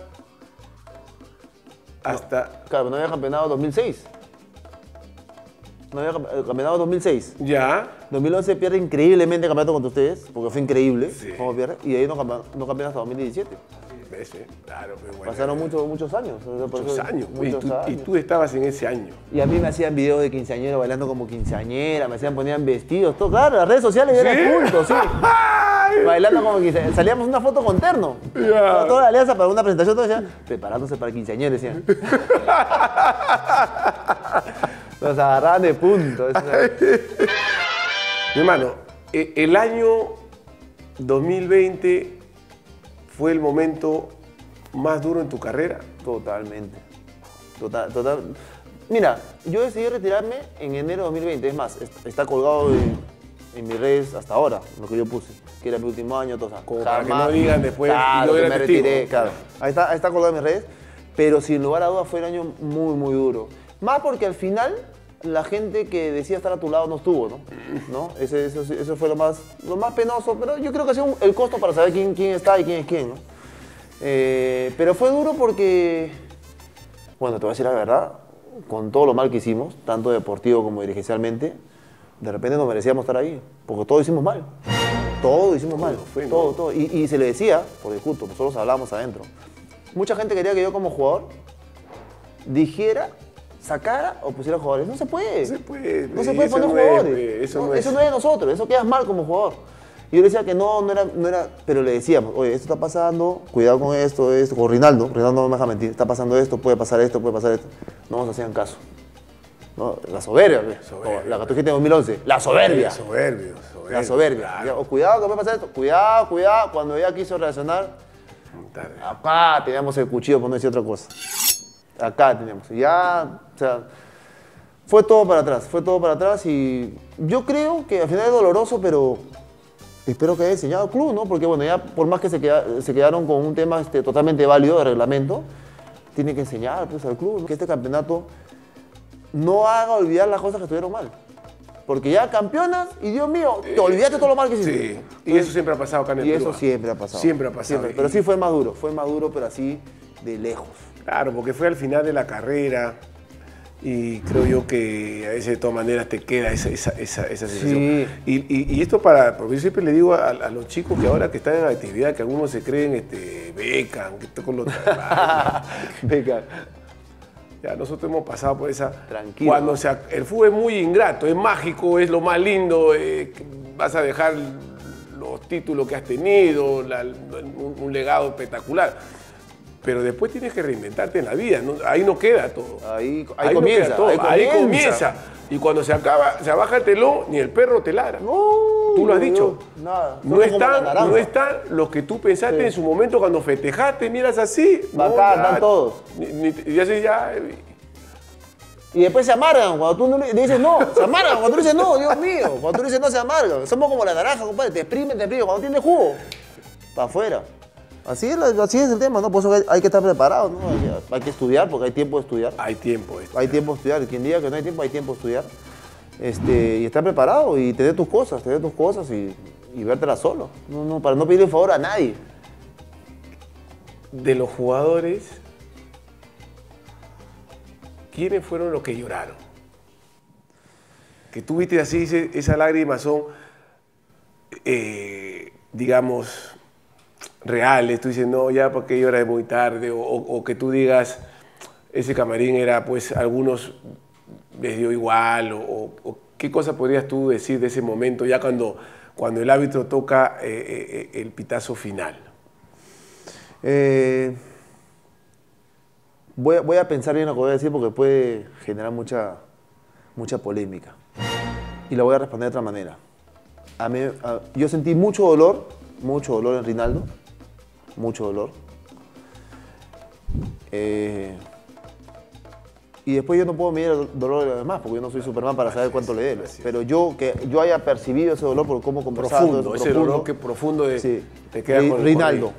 hasta... Claro, no había campeonado 2006. No había campeonado 2006. Ya, 2011 pierde increíblemente el campeonato contra ustedes, porque fue increíble Sí. cómo pierde, y de ahí no campeona hasta 2017. ves, claro, pues, bueno. Pasaron muchos años. O sea, por Muchos eso- años, pues, muchos y años. tú estabas en ese año. Y a mí me hacían videos de quinceañera bailando como quinceañera, ponían vestidos, todo, claro, las redes sociales eran cultos, sí. Bailando como quinceañera. Salíamos una foto con terno. Ya. Toda la alianza para una presentación, todos decían, preparándose para quinceañera, decían. Nos agarraban de punto. Mi hermano, el año 2020 fue el momento más duro en tu carrera. Totalmente. Total. Mira, yo decidí retirarme en enero de 2020. Es más, está colgado en mis redes hasta ahora, lo que yo puse. Que era mi último año, todo eso. Como para que no digan después, Claro, yo que era me testigo. retiré, claro. Ahí está colgado en mis redes. Pero sin lugar a dudas fue un año muy duro. Más porque al final la gente que decía estar a tu lado no estuvo, ¿no? Eso fue lo más penoso, pero yo creo que ha sido el costo para saber quién está y quién es quién, ¿no? Pero fue duro porque, bueno, te voy a decir la verdad, con todo lo mal que hicimos, tanto deportivo como dirigencialmente, de repente nos merecíamos estar ahí, porque todo hicimos mal. Todo hicimos mal, todo. Y se le decía, por disculpo, nosotros hablábamos adentro. Mucha gente quería que yo como jugador dijera, sacara o pusiera jugadores. No se puede. No se puede No se puede eso poner no es, jugadores. eso No, no es. eso no es de nosotros, eso quedas mal como jugador. Y yo le decía que no era, pero le decíamos, oye, esto está pasando, cuidado con esto, con Rinaldo no me deja mentir, está pasando esto, puede pasar esto. No nos hacían caso. ¿No? La soberbia, la que tú dijiste en 2011, la soberbia. Soberbio. La soberbia. Claro. Cuidado que puede pasar esto, cuidado. Cuando ella quiso reaccionar, acá teníamos el cuchillo, por no decir otra cosa. Acá teníamos. Ya, o sea, fue todo para atrás y yo creo que al final es doloroso, pero espero que haya enseñado al club, ¿no? Porque bueno, ya por más que se quedaron con un tema totalmente válido de reglamento, tiene que enseñar pues, al club, ¿no? Que este campeonato no haga olvidar las cosas que estuvieron mal. Porque ya campeonas y Dios mío, te olvidaste todo lo mal que hiciste. Sí, y eso siempre ha pasado acá en el Y Perú. eso siempre ha pasado. Siempre ha pasado. Siempre. Pero sí fue maduro, pero así de lejos. Claro, porque fue al final de la carrera y creo yo que a veces de todas maneras te queda esa sensación. Sí. Y esto porque yo siempre le digo a los chicos que ahora que están en actividad, que algunos se creen becan, que esto con los Beca. Ya nosotros hemos pasado por esa. Tranquilo. Cuando el fútbol es muy ingrato, es mágico, es lo más lindo, vas a dejar los títulos que has tenido, un legado espectacular. Pero después tienes que reinventarte en la vida, ¿no? Ahí no queda todo. Ahí no comienza, queda todo. Ahí comienza. Y cuando se baja el telón, ni el perro te ladra. Tú lo has dicho. Nada. No están los que tú pensaste en su momento cuando festejaste, miras así. Bacán, están todos. Y después se amargan cuando tú no le dices no. Se amargan cuando tú dices no, Dios mío. Cuando tú dices no, se amargan. Somos como la naranja, compadre. Te exprimen. Cuando tienes jugo, para afuera. Así es el tema, ¿no? Por eso hay que estar preparado, ¿no? Hay que estudiar, porque hay tiempo de estudiar. Hay tiempo. Hay tiempo de estudiar. Quien diga que no hay tiempo de estudiar. Y estar preparado y tener tus cosas y vértelas solo. No, para no pedirle favor a nadie. De los jugadores, ¿quiénes fueron los que lloraron? Que tú viste así, esas lágrimas son, digamos, reales. Tú dices, no, ya porque llora muy tarde. O que tú digas, ese camarín era, pues, algunos les dio igual. O qué cosa podrías tú decir de ese momento, ya cuando el árbitro toca el pitazo final. Voy a pensar bien lo que voy a decir porque puede generar mucha polémica. Y la voy a responder de otra manera. Yo sentí mucho dolor en Rinaldo. Mucho dolor. Y después yo no puedo medir el dolor de los demás porque yo no soy Superman para saber cuánto le duele. Pero que yo haya percibido ese dolor por cómo conversaba. Profundo, ese dolor que profundo sí. te queda con Rinaldo.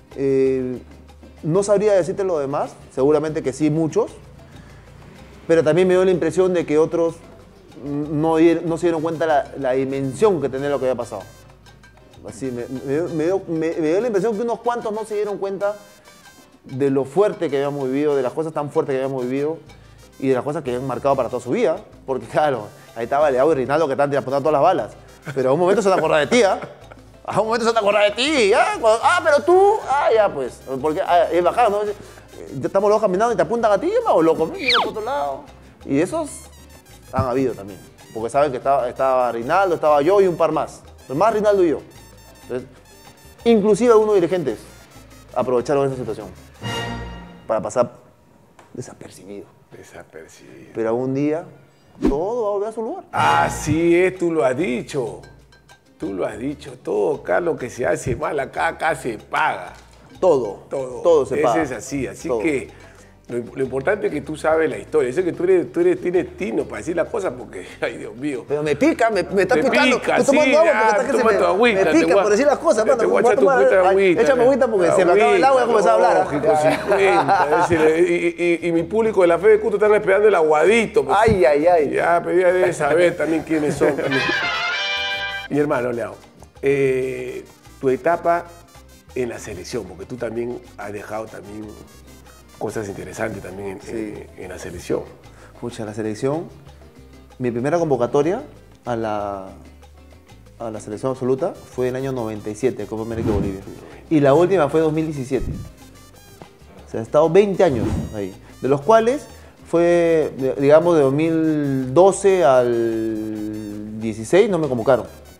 No sabría decirte lo demás, seguramente que sí, muchos, pero también me dio la impresión de que otros no se dieron cuenta la dimensión que tenía lo que había pasado. Así, me dio la impresión que unos cuantos no se dieron cuenta de lo fuerte que habíamos vivido, de las cosas tan fuertes que habíamos vivido y de las cosas que habían marcado para toda su vida. Porque claro, ahí estaba Leao y Rinaldo que estaban apuntando todas las balas. Pero a un momento se van a acordar de ti, ¿ah? A un momento se van a acordar de ti, ¿ah? Pero tú, ya pues. Porque es bajado, ¿no? Ya estamos locos caminando y te apuntan a ti, o loco, mira por otro lado. Y esos han habido también. Porque saben que estaba Rinaldo, estaba yo y un par más. Pero más Rinaldo y yo. Entonces, inclusive algunos dirigentes aprovecharon esa situación para pasar desapercibido. Pero algún día todo va a volver a su lugar. Así es, tú lo has dicho. Todo acá lo que se hace mal acá se paga. Todo se paga. Eso es así. Así todo. que lo importante es que tú sabes la historia. Yo sé que tú tienes tino para decir las cosas porque, ay Dios mío. Pero me pica, me está picando. Pica, Estoy tomando agua porque está que toma tu agüita, me pica por decir las cosas. Te voy a echar tu agüita. Échame agüita porque se me acaba el agua y voy a comenzar a hablar. Lógico, 50. Y mi público de la Fe de Cuto están esperando el aguadito. Pues. Ay. Ya, pero ya debes saber también quiénes son. Mi hermano, Leao, tu etapa en la selección, porque tú también has dejado también cosas interesantes también en la selección. Pucha, la selección, mi primera convocatoria a la selección absoluta fue en el año 97, Copa América de Bolivia. Y la última fue en 2017. O sea, he estado 20 años ahí, de los cuales fue, digamos, de 2012 al 16 no me convocaron.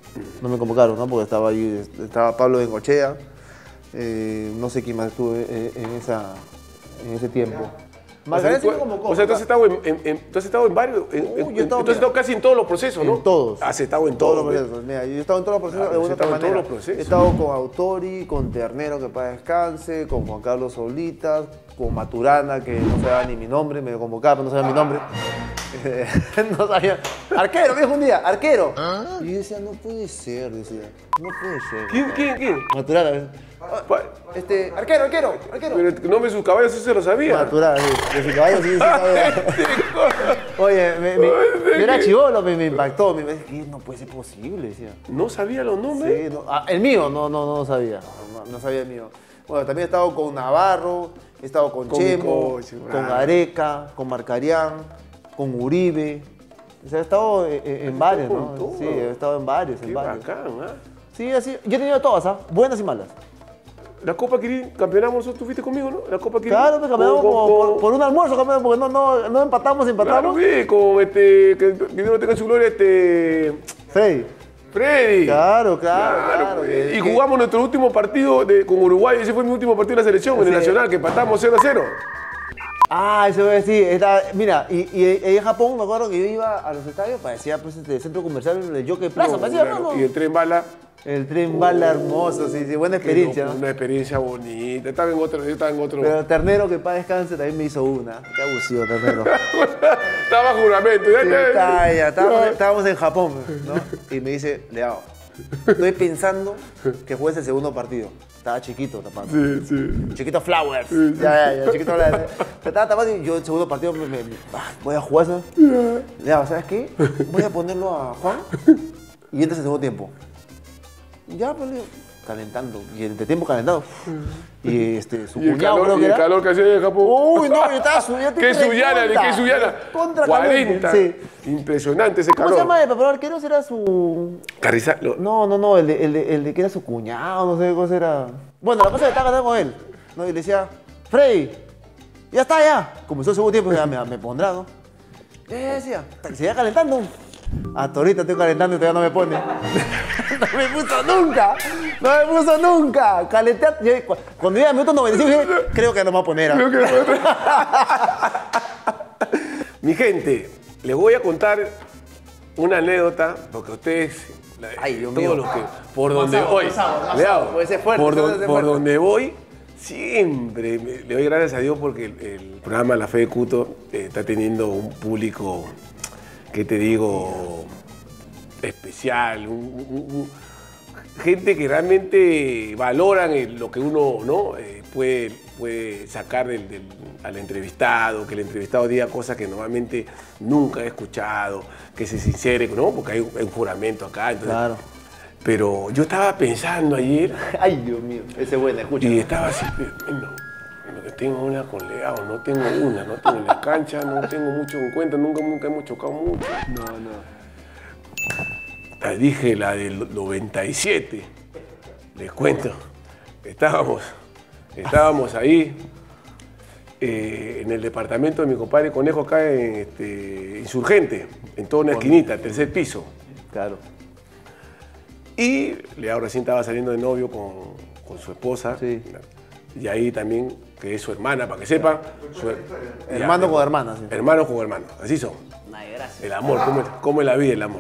no me convocaron, ¿no? Porque estaba ahí, estaba Pablo Bengochea, no sé quién más estuvo en ese tiempo. Magallanes sí me convocó. O sea, tú has estado en varios. Tú has estado casi en todos los procesos, ¿no? En todos. Has estado en todos los procesos. Mira, yo he estado en todos los procesos de una otra manera. He estado con Autori, con Ternero, que para descanse, con Juan Carlos Solitas, con Maturana, que no sabía ni mi nombre, me convocaba, pero no sabía mi nombre. No sabía. Arquero, me dijo un día, arquero. Y yo decía, no puede ser, decía. No puede ser. ¿Quién? Maturana. Arquero. Pero el nombre de sus caballos sí se lo sabía. Maturana, sí. De sus caballos sí sabía. Oye, yo era chivolo, me impactó. Me dije, no puede ser posible, decía. ¿No sabía los nombres? Sí, el mío no sabía. No sabía el mío. Bueno, también he estado con Navarro, he estado con Chemo, con Gareca, con Marcarián, con Uribe. O sea, he estado en varios, ¿no? Sí, he estado en varios. Qué bacán, ¿ah? Sí, así. Yo he tenido todas, ¿ah? Buenas y malas. La Copa Quirín, campeonamos nosotros, tú fuiste conmigo, ¿no? La Copa Quirín. Claro, campeonamos por un almuerzo, campeonamos, porque no empatamos. Claro, sí, con que Dios no tenga en su gloria, Freddy. Claro. Y jugamos nuestro último partido con Uruguay, ese fue mi último partido de la selección, en el Nacional, que empatamos 0-0. Ah, eso voy a decir. Mira, y en Japón me acuerdo que yo iba a los estadios, parecía pues centro comercial de Jockey Plaza, parecía, ¿no? Y el tren bala. El tren bala hermoso, sí, buena experiencia, ¿no? Una experiencia bonita. Yo estaba en otro. Pero Ternero, que para descanse, también me hizo una. Qué abusivo, Ternero. Estaba juramento. Estábamos en Japón, ¿no? Y me dice, Leao, estoy pensando que juegues el segundo partido. Estaba chiquito tapando. Sí. Chiquito Flowers. Ya, chiquito Flowers. Estaba tapando y yo el segundo partido voy a jugar eso. Leao, ¿sabes qué? Voy a ponerlo a Juan y entras el segundo tiempo. Ya, pues, calentando. Y el tiempo calentado. Y su cuñado, creo que era. Y el calor que hacía en Japón. Uy, no, yo estaba subiendo. ¿Qué Suyana? Contra 40. Sí. Impresionante ese calor. ¿Cómo se llama el papel arquero? ¿Era su...? Carrizal. No, el de que era su cuñado, no sé qué cosa era. Bueno, la cosa es que estaba cantando con él, ¿no? Y le decía, Freddy, ya está, ya. Comenzó el segundo tiempo, ya me pondrá, ¿no? Ya decía, seguía calentando. Hasta ahorita estoy calentando y todavía no me pone. No me puso nunca. Calenté. Cuando iba a minuto 95 dije, creo que no me va a poner. Mi gente, les voy a contar una anécdota, porque ustedes, ay, Dios todos mío. los que, por donde voy, por donde voy, siempre le doy gracias a Dios porque el programa La Fe de Cuto está teniendo un público, ¿qué te digo?, especial, gente que realmente valoran lo que uno, ¿no?, puede sacar al entrevistado, que el entrevistado diga cosas que normalmente nunca he escuchado, que se sincere, ¿no?, porque hay un juramento acá. Entonces, claro. Pero yo estaba pensando ayer. Ay, Dios mío, ese bueno, escucha. Y estaba así, tengo una con Leao, no tengo en la cancha, no tengo mucho en cuenta, nunca hemos chocado mucho. No. Dije la del 97, les cuento, estábamos ahí, en el departamento de mi compadre Conejo, acá en Insurgente, en toda una esquinita, tercer piso. Claro. Y Leao recién estaba saliendo de novio con su esposa. Sí. Y ahí también, que es su hermana, para que sepa. Hermano con hermana. Sí. Hermano con hermano, así son. Ay, gracias. El amor, cómo es la vida, el amor.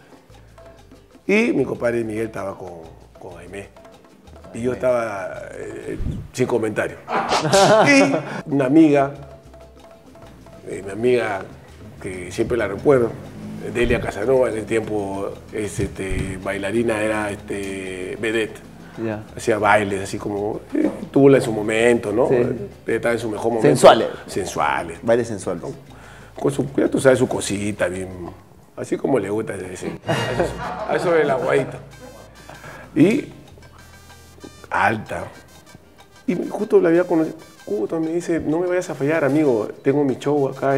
Y mi compadre Miguel estaba con Aimé. Y yo estaba sin comentario. Y una amiga, mi amiga que siempre la recuerdo, Delia Casanova, en ese tiempo bailarina, era vedette. Yeah. Hacía bailes así como Tula en su momento, ¿no? Sí. Estaba en su mejor momento. Sensuales. Bailes sensuales. Con ya tú sabes, su cosita, bien, así como le gusta a eso del aguadito. Y alta. Y justo la había conocido. Justo me dice, no me vayas a fallar, amigo. Tengo mi show acá,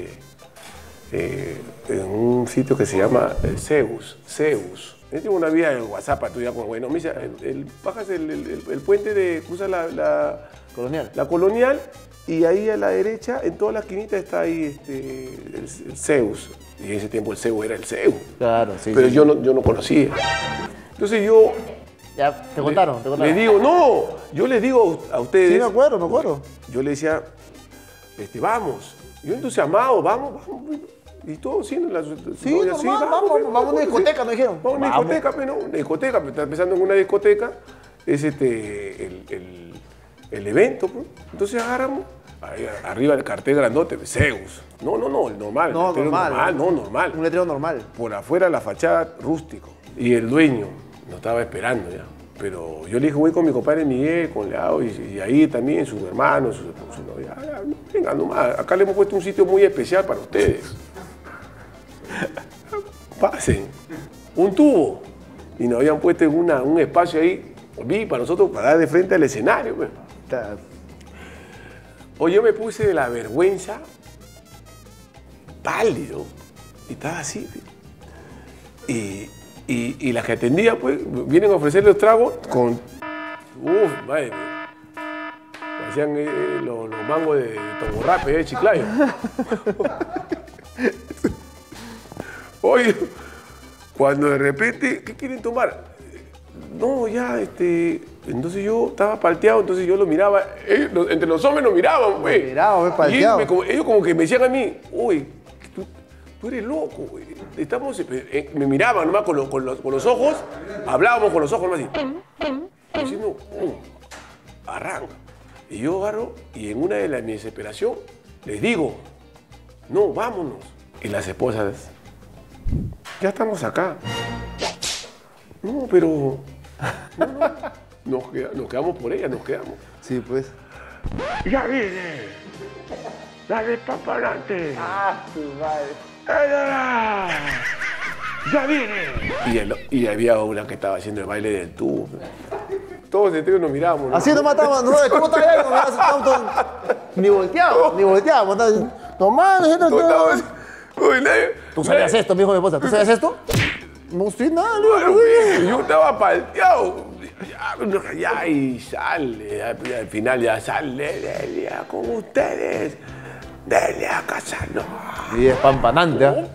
en un sitio que se llama Zeus. Tengo una vía de WhatsApp tuya con bueno. Me dice, bajas el puente de cruza la Colonial. La Colonial, y ahí a la derecha, en toda la esquinita está ahí el Zeus. Y en ese tiempo el Zeus era el Zeus. Claro, sí. Pero sí. yo no conocía. Entonces yo Ya, te contaron. les digo, no, yo les digo a ustedes. Sí, me acuerdo. Yo le decía, vamos. Yo entusiasmado, vamos. Y todo, sí, Sí, normal, vamos a una discoteca, nos dijeron. Vamos a una discoteca, pero no, una discoteca, pero está empezando en una discoteca, es el evento, pues. Entonces agarramos, ahí arriba el cartel grandote, Zeus. No, el normal. No, el letrero normal. Un letrero normal. Por afuera la fachada rústico. Y el dueño nos estaba esperando ya. Pero yo le dije, voy con mi compadre Miguel, con Leao, y ahí también sus hermanos, su novia. Venga, nomás, acá le hemos puesto un sitio muy especial para ustedes. Pasen. Un tubo. Y nos habían puesto en un espacio ahí, para nosotros, para dar de frente al escenario. Pues. Oye, yo me puse de la vergüenza, pálido, y estaba así. Y las que atendían, pues, vienen a ofrecerle los tragos con... madre mía. Hacían los mangos de Tomorrape, de Chiclayo. Oye, cuando de repente, ¿qué quieren tomar? No, ya, entonces yo estaba palteado, entonces yo lo miraba, entre los hombres nos miraban, güey. Miraba, palteado. Y ellos como que me decían a mí, uy, tú eres loco, güey. Me miraban nomás con los ojos, hablábamos con los ojos nomás así. Diciendo, arranca. Y yo agarro y en una de mi desesperación les digo, no, vámonos. Y las esposas, ya estamos acá. No, pero... No, nos quedamos por ella, nos quedamos. Sí, pues. ¡Ya viene! ¡Dale para adelante! ¡Ah, su madre! ¡Ya viene! Y había una que estaba haciendo el baile del tubo. Todos entre nos mirábamos. Así nos matamos, ¿no? ¿Cómo está ahí? Ni volteábamos. No mames, ¿Tú sabías esto, mi hijo de esposa? ¿Tú sabías esto? No sé nada, yo estaba palteado. Ya, y sale, al final ya sale Delia con ustedes. Delia Casano. Y es pampanante, ¿eh?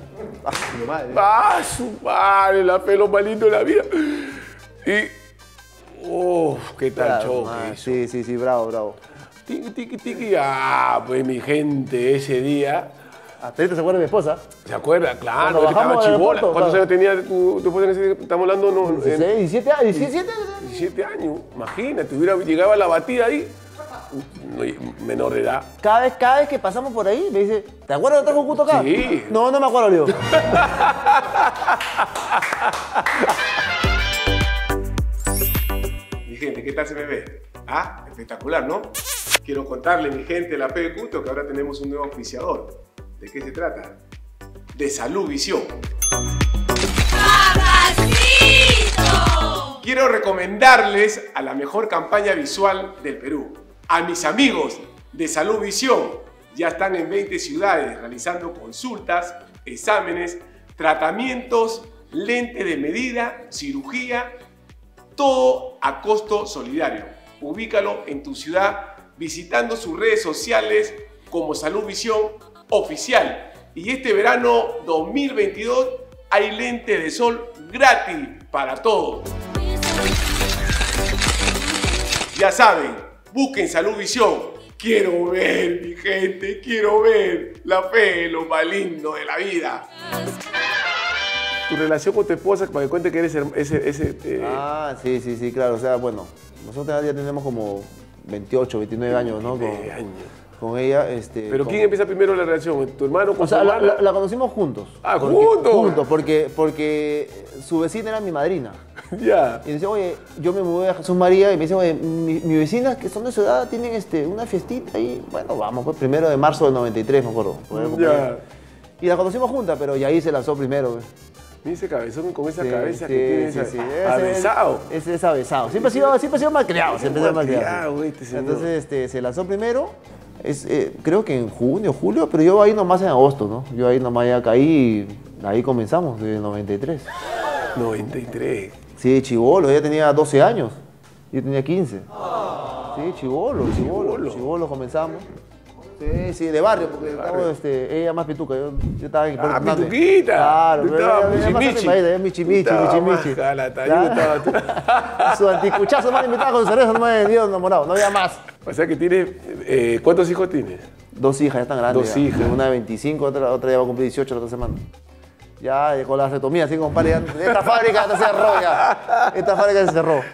Su madre, la fe lo más lindo de la vida. Y, qué tal choque. Sí, bravo. Tiki. Pues mi gente, ese día. Hasta ahorita se acuerda de mi esposa. ¿Se acuerda? Claro, Cuando que estaba bajamos del chibola. aeropuerto, ¿Cuántos años tenía tu esposa en ese día? Estamos hablando, no, 16, 17 años, 17 años. Imagínate, llegaba la batida ahí. Menor de edad. Cada vez que pasamos por ahí, me dice, ¿te acuerdas de Tajo Cuto acá? Sí. No me acuerdo, Leo. Mi gente, ¿qué tal se me ve? Espectacular, ¿no? Quiero contarle, mi gente de la Fe de Cuto, que ahora tenemos un nuevo auspiciador. ¿De qué se trata? De Salud Visión. ¡Papacito! Quiero recomendarles a la mejor campaña visual del Perú. A mis amigos de Salud Visión. Ya están en 20 ciudades realizando consultas, exámenes, tratamientos, lente de medida, cirugía, todo a costo solidario. Ubícalo en tu ciudad visitando sus redes sociales como Salud Visión Oficial. Y este verano 2022 hay lente de sol gratis para todos. Ya saben, busquen Salud Visión. Quiero ver, mi gente, quiero ver la fe, lo más lindo de la vida. Tu relación con tu esposa, para que cuente que eres Sí, claro. O sea, bueno, nosotros ya tenemos como 28, 29 años, ¿no? Con ella. ¿Pero quién empieza primero la relación? ¿Tu hermano con O sea, tu hermana? la conocimos juntos. ¿Juntos? Juntos, porque su vecina era mi madrina. Ya. Y decía, oye, yo me mudé a Jesús María y me dice, oye, mi vecina, que son de su edad, tienen una fiestita ahí. Bueno, vamos, pues 1 de marzo del 93, me acuerdo. Ya. Y la conocimos juntas, pero y ahí se lanzó primero. Pues. Mira ese cabezón con esa Sí, cabeza sí, que tiene. sí. Avesado. Ese es avesado. Siempre ha sido malcriado. Malcriado, este señor. Entonces se lanzó primero, creo que en junio, julio, pero yo ahí nomás en agosto, ¿no? Yo ahí nomás ya caí y ahí comenzamos, desde el 93. 93. Sí, chibolo, ella tenía 12 años, yo tenía 15. Sí, chibolo comenzamos. Sí, sí, de barrio, porque estamos, ella más pituca, yo estaba en Ah, Puerto pituquita. Claro, Tú pero estabas ella más michi-michi. animadita, michi-michi. Jala, tayuta. Su anticuchazo me han invitado con cerveza, no me han vendido enamorado, no había más. O sea que tienes, ¿cuántos hijos tienes? 2 hijas, ya están grandes. Dos ya. hijas. Una de 25, otra ya va a cumplir 18 la otra semana. Ya, con la vasectomía, así compadre, ya, esta fábrica se cerró ya. Esta fábrica se cerró.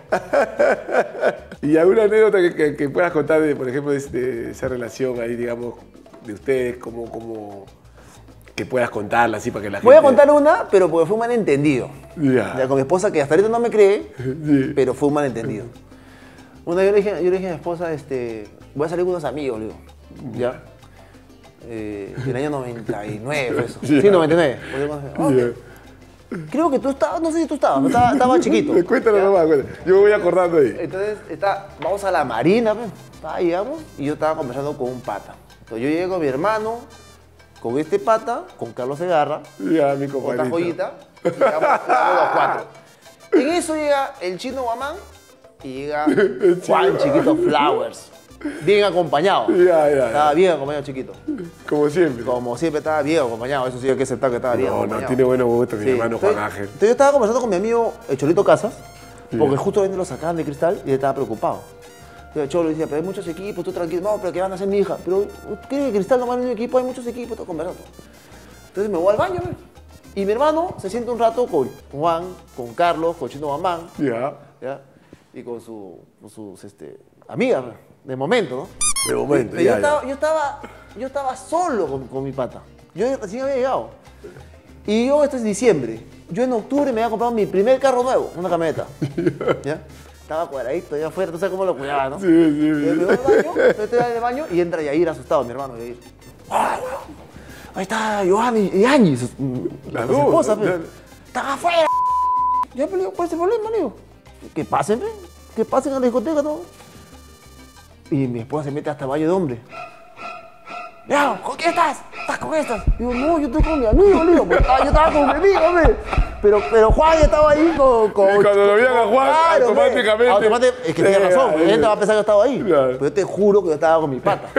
¿Y alguna anécdota que puedas contar, de, por ejemplo, de esa relación ahí, digamos, de ustedes, como que puedas contarla así para que la gente... Voy a contar una, pero porque fue un malentendido. Ya. Ya, con mi esposa, que hasta ahorita no me cree, Sí. pero fue un malentendido. Una vez yo le dije a mi esposa, voy a salir con unos amigos, le digo. ¿Ya? El año 99 fue eso. Ya. Sí, 99. Ok. Ya. Creo que tú estabas, no sé si tú estabas, pero estaba chiquito. Cuéntalo nomás, cuéntalo. Yo me voy acordando ahí. Entonces, vamos a la marina, pues. Llegamos, y yo estaba conversando con un pata. Entonces yo llego con mi hermano, con este pata, con Carlos Segarra, Ya, mi otra compañero. joyita, y llegamos los 4. En eso llega el chino Guamán y llega Juan Chiquito Flowers. Bien acompañado. Ya. Estaba bien acompañado chiquito. Como siempre. Como siempre estaba bien acompañado, eso sí hay que aceptar que estaba bien No, acompañado. tiene buenos gustos, mi Sí. hermano Entonces- Juan Ángel. Entonces yo estaba conversando con mi amigo el Cholito Casas, porque justamente lo sacaban de Cristal y él estaba preocupado. Entonces el Cholo decía, pero hay muchos equipos, tú tranquilo. No, pero que van a ser mi hija. Pero ¿cree que Cristal no va a un equipo? Hay muchos equipos, estoy conversando. Entonces me voy al baño, ¿no? Y mi hermano se siente un rato con Juan, con Carlos, con Chino Mamán, Ya. ¿ya? Y con sus amigas, ¿no? De momento, ¿no? De momento, Pero ya. yo estaba solo con mi pata. Yo recién había llegado. Y yo, esto es diciembre. Yo en octubre me había comprado mi primer carro nuevo, una camioneta. ¿Ya? Estaba cuadradito allá afuera, tú sabes cómo lo cuidaba, ¿no? Sí. Me voy al baño, estoy en el baño y entra Yair asustado, mi hermano Yair. ¡Ay, ahí está Johanny y Angie, su dos, esposa, claro. pe. Están afuera. Ya, pero digo, ¿cuál es el problema, le digo? Que pasen, pe. Que pasen a la discoteca, ¿no? Y mi esposa se mete hasta el baño de hombre. Ya, ¿con quién estás? ¿Estás con estas? Digo, no, yo estoy con mi amigo, le digo. Pues, yo estaba con mi amigo, hombre. Pero Juan ya estaba ahí con... Y cuando lo vieron a Juan, Claro, automáticamente... es que tiene razón, la gente va a pensar que yo estaba ahí. Claro. Pero yo te juro que yo estaba con mi pata.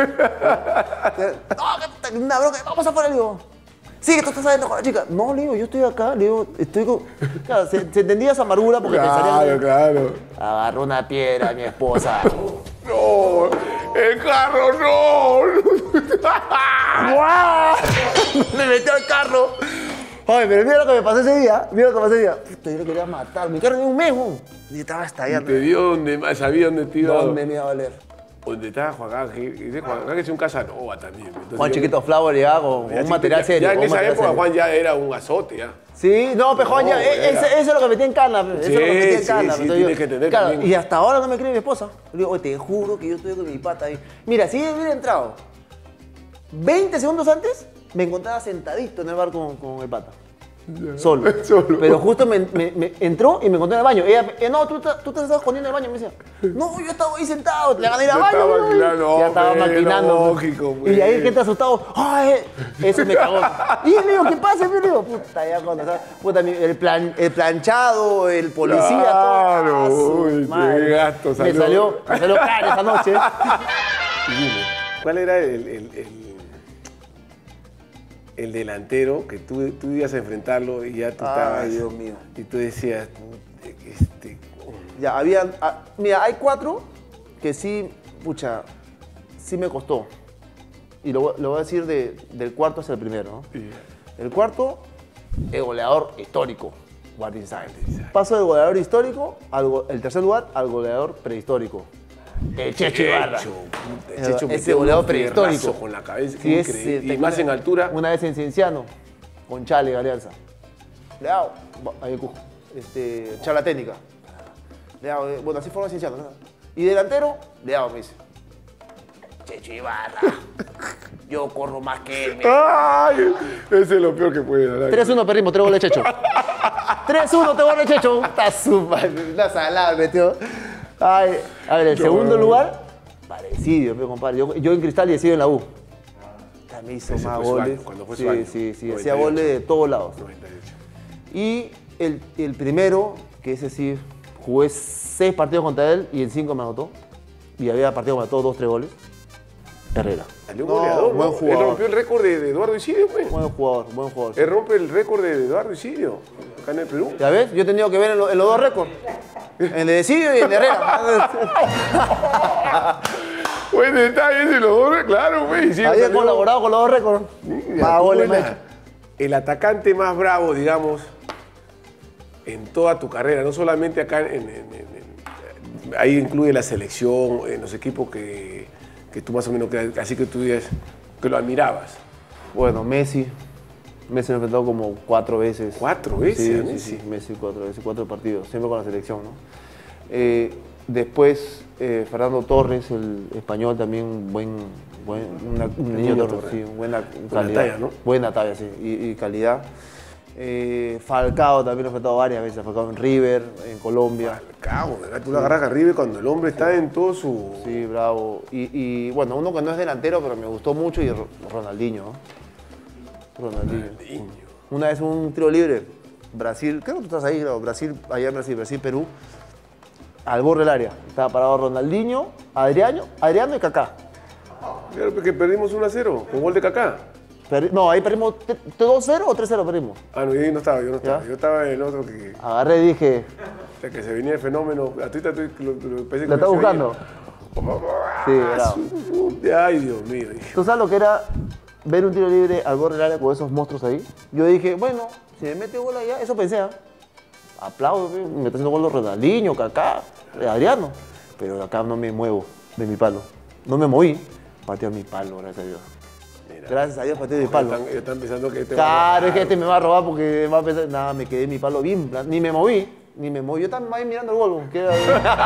No, que una bronca, vamos afuera, le digo. Sí, que tú estás saliendo con la chica. No, le digo, yo estoy acá, le digo, estoy con... Claro, se entendía esa amargura porque pensaría que... Claro. Agarró una piedra a mi esposa. No, el carro no. ¡Guau! Me metió al carro. Oye, pero mira lo que me pasó ese día. Puta, yo le quería matar. Mi carro tenía un mes, weón. Y estaba estallando. Te dio donde más, sabía dónde te iba. ¿Dónde me iba a valer? Donde estaba Juan Ángel. Y ese Juan Ángel es un Casanova también. Entonces, Juan Chiquito Flower llegaba con ya un sí, material ya- serio. Ya en con un esa material época serio. Juan ya era un azote, ya. Sí, no, pero Juan ya, No, era. eso es lo que metí en cana. Eso es lo que metí en sí, cana. sí, Entonces tienes que tener claro, también. y hasta ahora no me cree mi esposa. Le digo, oye, te juro que yo estoy con mi pata ahí. Mira, si él hubiera entrado 20 segundos antes, me encontraba sentadito en el bar con el pata. Solo. Solo. Pero justo me entró y me encontró en el baño. Ella, no, tú te estabas escondiendo en el baño. Me decía, no, yo estaba ahí sentado, le gané ir al Ya baño. estaba ¿no? maquinando, Ya estaba pues, maquinando. lógico, pues. Y ahí que te asustado, ay, eso me cagó. Y le digo, ¿qué pasa? Le digo, puta, ya cuando ¿sabes? Puta, el planchado, el policía, Claro, todo. Ah, su uy, madre. qué gasto Me salió. salió caro esa noche. ¿Cuál era el delantero que tú ibas a enfrentarlo y ya tú Ay, estabas... Dios mío. Y tú decías, Ya, mira, hay 4 que sí, pucha, sí me costó. Y lo voy a decir del cuarto hacia el primero, ¿no? Sí. El cuarto, el goleador histórico, Martin Sainz. Paso del goleador histórico, el tercer lugar, al goleador prehistórico. El Checho Ibarra. Checho Ese metió goleador un fierrazo prehistórico. con la cabeza, Sí, increíble. Y más en altura. Una vez en Cienciano, con Chale Galeanza. Le hago, ahí en Cusco, charla técnica. Le hago, bueno, así forma Cienciano, ¿no? Y delantero, le hago, me dice. Checho Ibarra, yo corro más que él. ¡Ay! Ese es lo peor que puede dar. 3-1, perrimo, 3 goles de Checho. 3-1, 3 goles de Checho. Está súper, la salada metió. Ay, a ver, el segundo lugar, parecido, pero compadre. Yo en Cristal y decido en la U. También hizo Ese más fue su goles. año, cuando fue su Sí, año. sí, sí, 98. hacía goles de todos lados. 98. Y el primero, que ese sí, jugué 6 partidos contra él y en 5 me anotó. Y había partidos contra todos 2-3 goles. Herrera. Salió No, goleador, buen ¿no? Él jugador. rompió el récord de Eduardo Isidio, pues. Buen jugador, buen jugador. Él rompe el récord de Eduardo Isidio, acá en el Perú. ¿Ya ves? Yo he tenido que ver en los dos récords. El de Decidio y el de Herrera. Buen detalle ese, los dos, claro, güey. Sí, Había salió. colaborado con los dos récords. Mira, Más tú goles me ha eres hecho. el atacante más bravo, digamos, en toda tu carrera, no solamente acá ahí incluye la selección, en los equipos que tú más o menos, así que tú dices que lo admirabas. Bueno, Messi. Messi lo he enfrentado como 4 veces. 4 veces, Sí, a sí, Messi. sí, Messi 4 veces, 4 partidos, siempre con la selección, ¿no? Después, Fernando Torres, el español también, un niño niño Torres, Torres. sí, buena Buena calidad. talla, ¿no? Buena talla, sí, y calidad. Falcao también lo he enfrentado varias veces, Falcao en River, en Colombia. Cago, ¿verdad? Tú lo agarras arriba cuando el hombre está en todo su... Sí, bravo. Y bueno, uno que no es delantero, pero me gustó mucho, y Ronaldinho, ¿no? Ronaldinho. Una vez un tiro libre, Brasil, creo que tú estás ahí, creo, Brasil, allá en Brasil, Perú, al borde del área. Estaba parado Ronaldinho, Adriano y Kaká. Claro, porque perdimos 1-0 con gol de Kaká. No, ahí perdimos 2-0 o 3-0 perdimos. Ah, no, yo no estaba, yo no estaba. ¿Ya? Yo estaba en el otro que, Agarré y dije, que se venía el fenómeno. A ti lo pensé que ¿la estás me buscando? Sí, bravo. Ay, Dios mío. Dije, ¿Tú sabes lo que era ver un tiro libre al borde del área con esos monstruos ahí? Yo dije, bueno, si me mete gol allá, eso pensé, ¿ah? Aplaudo, me está haciendo gol de Ronaldinho, Kaká, Adriano. Pero acá no me muevo de mi palo. No me moví, pateo mi palo, gracias a Dios. Gracias a Dios, pateo mi palo. ellos están pensando que Claro, es que este me va a robar porque va a pensar, nada, me quedé en mi palo bien, ni me moví. Yo estaba ahí mirando el gol, que era...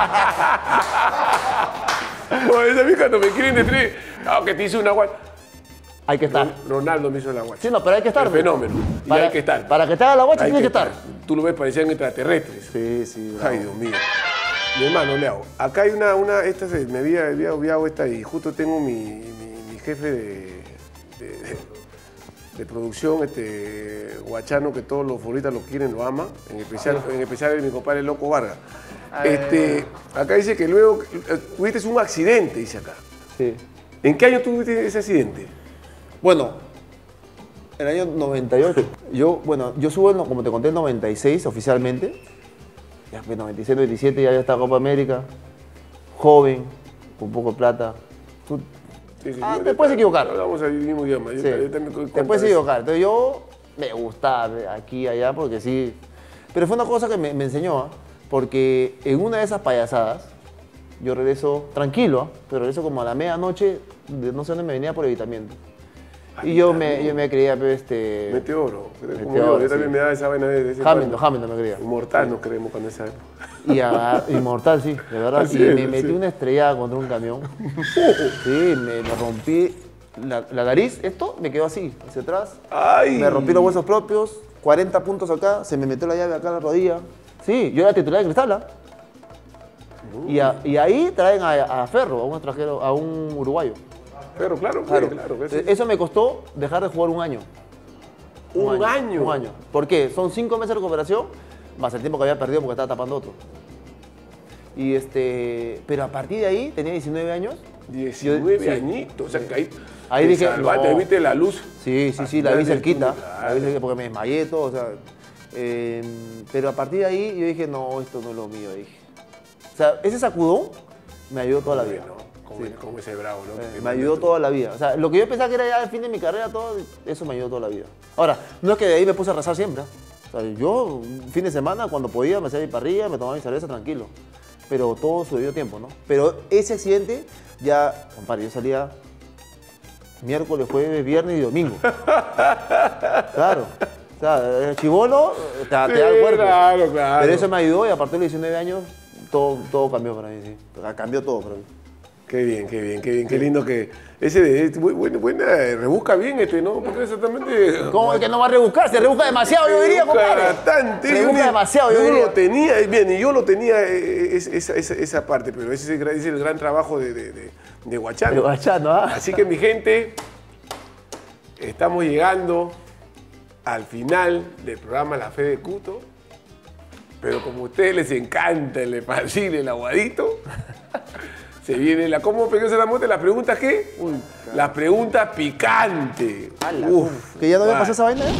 Oye, a mí cuando me quieren destruir, que te hice una guay. Hay que estar. Ronaldo me hizo la guay. Sí, no, pero hay que estar. El fenómeno. Y hay que estar. Para que te haga la guacha Hay tienes que estar. Tú lo ves, parecían extraterrestres. Sí, sí. Bravo. Ay, Dios mío. Mi hermano, le hago. Acá hay me había obviado esta y justo tengo mi jefe de producción, Guachano, que todos los futbolistas lo quieren, lo aman, en especial mi compadre Loco Vargas. Acá dice que luego tuviste un accidente, dice acá. Sí. ¿En qué año tuviste ese accidente? Bueno, en el año 98. Yo subo, como te conté, en 96 oficialmente. Ya fue 96, 97, ya estaba Copa América. Joven, con poco de plata. Tú Sí, te puedes equivocar. Hablamos el mismo idioma. Sí. Yo también Te puedes equivocar. Entonces yo me gustaba aquí y allá porque sí. Pero fue una cosa que me enseñó, ¿ah? Porque en una de esas payasadas, yo regreso tranquilo, ¿ah? Pero regreso como a la medianoche, no sé dónde me venía por evitamiento. Y yo me creía, Meteoro. Meteoro, Yo también sí. me daba esa vaina de ese Hamilton me creía. Inmortal nos creemos con esa época. Inmortal, sí, de verdad. Así Y es, me metí sí. una estrellada contra un camión. Sí, me rompí la nariz, esto me quedó así, hacia atrás. ¡Ay! Me rompí los huesos propios, 40 puntos acá, se me metió la llave acá en la rodilla. Sí, yo era titular de Cristal, ¿ah? Y ahí traen a Ferro, a un extranjero, a un uruguayo. Pero claro. Eso me costó dejar de jugar un año. ¿Un año? Un año. ¿Por qué? Son 5 meses de recuperación, más el tiempo que había perdido porque estaba tapando otro. Pero a partir de ahí, tenía 19 años. 19 sí. añitos. O sea, que Ahí dije, salvaste, no. viste la luz. Sí, la vi cerquita, Claro. la vi cerquita porque me desmayé todo, o sea. Pero a partir de ahí yo dije, no, esto no es lo mío, dije. O sea, ese sacudón me ayudó toda la vida. Como ese bravo, ¿no? Me ayudó toda la vida. O sea, lo que yo pensaba que era ya el fin de mi carrera, todo, eso me ayudó toda la vida. Ahora, no es que de ahí me puse a rezar siempre. ¿eh? O sea, yo, un fin de semana, cuando podía, me hacía mi parrilla, me tomaba mi cerveza tranquilo. Pero todo su debido tiempo, ¿no? Pero ese accidente, ya, compadre, yo salía miércoles, jueves, viernes y domingo. Claro. O sea, chibolo te da el cuerpo. Claro. Pero eso me ayudó y a partir de los 19 años, todo cambió para mí, sí. Cambió todo para mí. Qué bien, qué lindo que... Buena, rebusca bien ¿no? Porque exactamente... ¿Cómo es que no va a rebuscar? Se rebusca demasiado, yo diría, compadre. Bastante. Se rebusca demasiado, yo yo diría. lo tenía, bien, y yo lo tenía esa parte, pero ese es el gran trabajo de Guachano. Pero Guachano, ¿ah? Así que, mi gente, estamos llegando al final del programa La Fe de Cuto, pero como a ustedes les encanta el fácil, el aguadito, Se viene la... ¿Cómo pequeño Salamonte? ¿Las preguntas qué? Uy, Las preguntas picantes. ala, Uf. ¿que ya no había pasado esa vaina?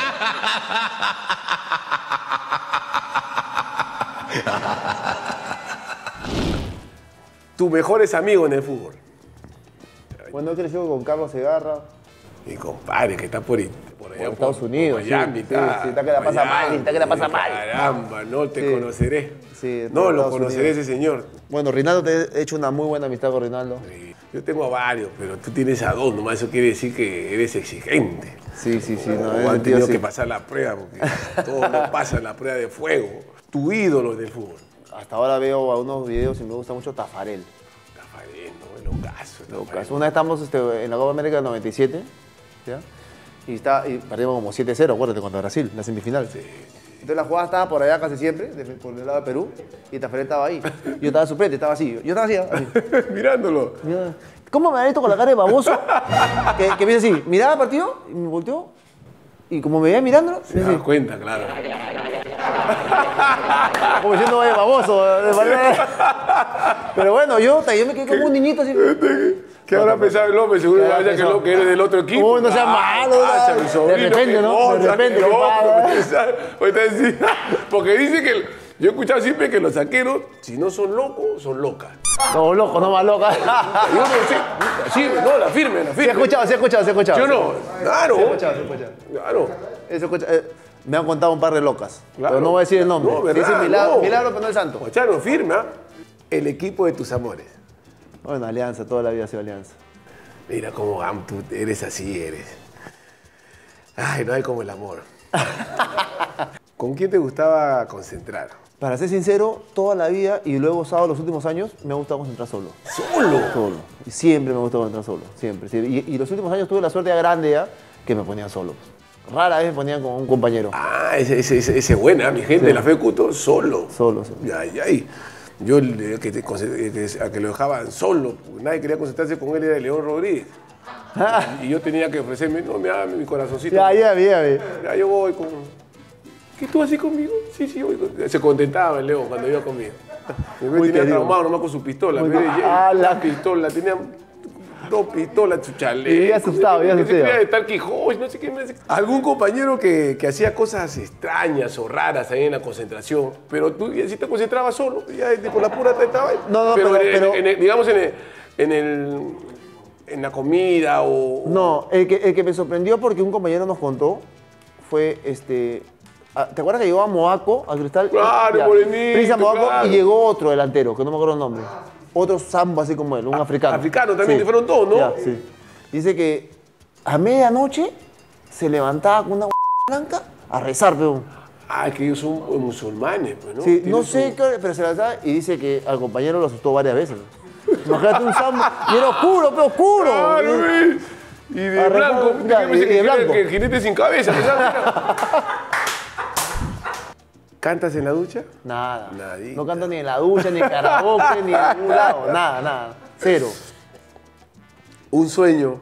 Tus mejores amigos en el fútbol. Bueno, he crecido con Carlos Segarra. Mi compadre que está por allá. Por Estados Unidos, por Miami, sí, sí, está que la pasa mal, está que la pasa mal. Caramba, no te Sí. conoceré. Sí, no por lo Estados conoceré Unidos. ese señor. Bueno, Rinaldo, te he hecho una muy buena amistad con Rinaldo. Sí. Yo tengo a varios, pero tú tienes a dos nomás. Eso quiere decir que eres exigente. Sí, sí, sí. No, O han tío, tenido sí. que pasar la prueba, porque todos no pasan la prueba de fuego. Tu ídolo del fútbol. Hasta ahora veo algunos videos y me gusta mucho Tafarel. Tafarel, ¿no? El ocaso. Tafarel. Una vez estamos en la Copa América del 97, ¿ya? Y perdimos como 7-0, acuérdate, contra Brasil, la semifinal. Sí. Entonces la jugada estaba por allá casi siempre, por el lado de Perú, y Tafarel estaba ahí. Yo estaba suplente, estaba así. Yo estaba así, así. Mirándolo. Mira, ¿cómo me da esto con la cara de baboso? que me dice así, miraba el partido y me volteó. Y como me veía mirándolo, Se me das dice, cuenta, claro. como diciendo, oye, baboso. de manera- Pero bueno, yo me quedé como un niñito así. ¿Qué habrá pensado el hombre? Seguro ¿Qué habrá vaya que, pensado? que eres del otro equipo. Uy, no sea malo, pasa, ¿no? mi sobrino, De repente, qué ¿no? De cosa, repente, qué ¿qué loco, pasa? ahorita decía, porque dice que... Yo he escuchado siempre que los saqueros, si no son locos, son locas. No, loco, no más loca. Y uno sí, no, la firme, la Se ha firme. escuchado. Yo no, claro. Se ha escuchado. Claro. Me han contado un par de locas, Claro. pero no voy a decir el nombre. No, ¿verdad? Dice milagro, No. milagro, pero no es santo. Mochano, firma el equipo de tus amores. Bueno, Alianza, toda la vida ha sido Alianza. Mira cómo tú eres así, eres. Ay, no hay como el amor. ¿Con quién te gustaba concentrar? Para ser sincero, toda la vida y luego sábado los últimos años me ha gustado concentrar solo. ¿Solo? Solo. Y siempre me ha gustado concentrar solo. Siempre. Y los últimos años tuve la suerte ya grande ya que me ponían solo. Rara vez me ponían con un compañero. Ah, ese buena, mi gente, Sí. la fe de Cuto, solo. Solo. Ay, ay. Yo, a que lo dejaban solo, porque nadie quería concentrarse con él, era León Rodríguez. Y yo tenía que ofrecerme, no, me dame mi corazoncito. Ya. Ya, yo voy con... ¿Qué tú así conmigo? Sí, yo voy con... Se contentaba el León cuando iba conmigo. Mi Muy tenía querido. traumado nomás con su pistola. Muy Pero querido. ella- La pistola, tenía 2 pistolas, su chaleco. Y ya asustado, ya Se asustado. creía de tal Quijote, no sé qué. Algún compañero que hacía cosas extrañas o raras ahí en la concentración, pero tú ya si te concentrabas solo, ya por la pura te estaba ahí. No, pero, pero- digamos en la comida o... No, el que me sorprendió porque un compañero nos contó fue ¿te acuerdas que llegó a Moaco, a Cristal? Claro, Ya. morenito, Prisa Moaco claro. y llegó otro delantero, que no me acuerdo el nombre. Otro sambo así como él, un africano. africano también, Sí. fueron dos, ¿no? Ya, sí. Dice que a medianoche se levantaba con una blanca a rezar, peón. Ah, que ellos son musulmanes, pues, ¿no? Sí, Tienen no su- sé, pero se levantaba y dice que al compañero lo asustó varias veces. Imagínate un sambo, y era oscuro, pero oscuro. Claro, ¿ves? Y de Ah, blanco, ya, yo pensé y que de era blanco. el jinete sin cabeza. ¿Sabes? ¿Cantas en la ducha? Nada. Nadita. No canto ni en la ducha, ni en karaoke, ni en ningún lado. Nada. Cero. Un sueño.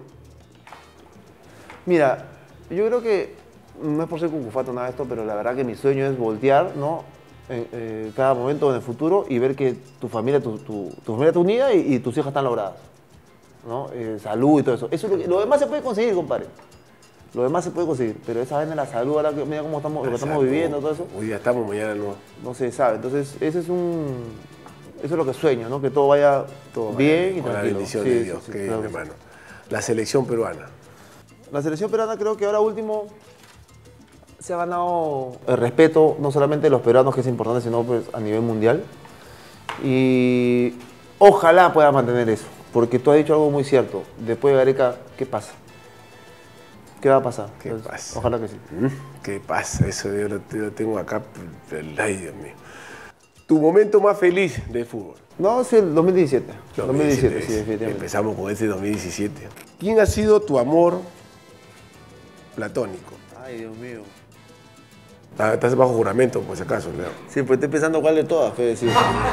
Mira, yo creo que no es por ser cucufato nada de esto, pero la verdad que mi sueño es voltear, ¿no? En cada momento en el futuro y ver que tu familia, tu familia está unida y tus hijas están logradas, ¿no? Salud y todo eso. Eso es lo demás se puede conseguir, compadre. Lo demás se puede conseguir, pero esa vaina de la salud, ahora que mira cómo estamos, lo que estamos viviendo, todo eso, Hoy ya estamos, mañana no. no se sabe. Entonces, eso es lo que sueño, ¿no? Que todo vaya bien y Con la tranquilo. bendición Sí, de sí, Dios, sí, qué bien, claro que sí. hermano. La selección peruana. La selección peruana creo que ahora último se ha ganado el respeto, no solamente de los peruanos, que es importante, sino pues, a nivel mundial. Y ojalá pueda mantener eso, porque tú has dicho algo muy cierto. Después de Gareca, ¿qué pasa? ¿Qué va a pasar? ¿Qué Entonces, pasa? Ojalá que sí. ¿Qué pasa? Eso yo lo tengo acá. Ay, Dios mío. Tu momento más feliz de fútbol. No, sí, el 2017. 2017, sí, es. definitivamente. Empezamos con ese 2017. ¿Quién ha sido tu amor platónico? Ay, Dios mío. Ah, estás bajo juramento, por si acaso, Leo. Sí, pues estoy pensando cuál de todas, fue decir.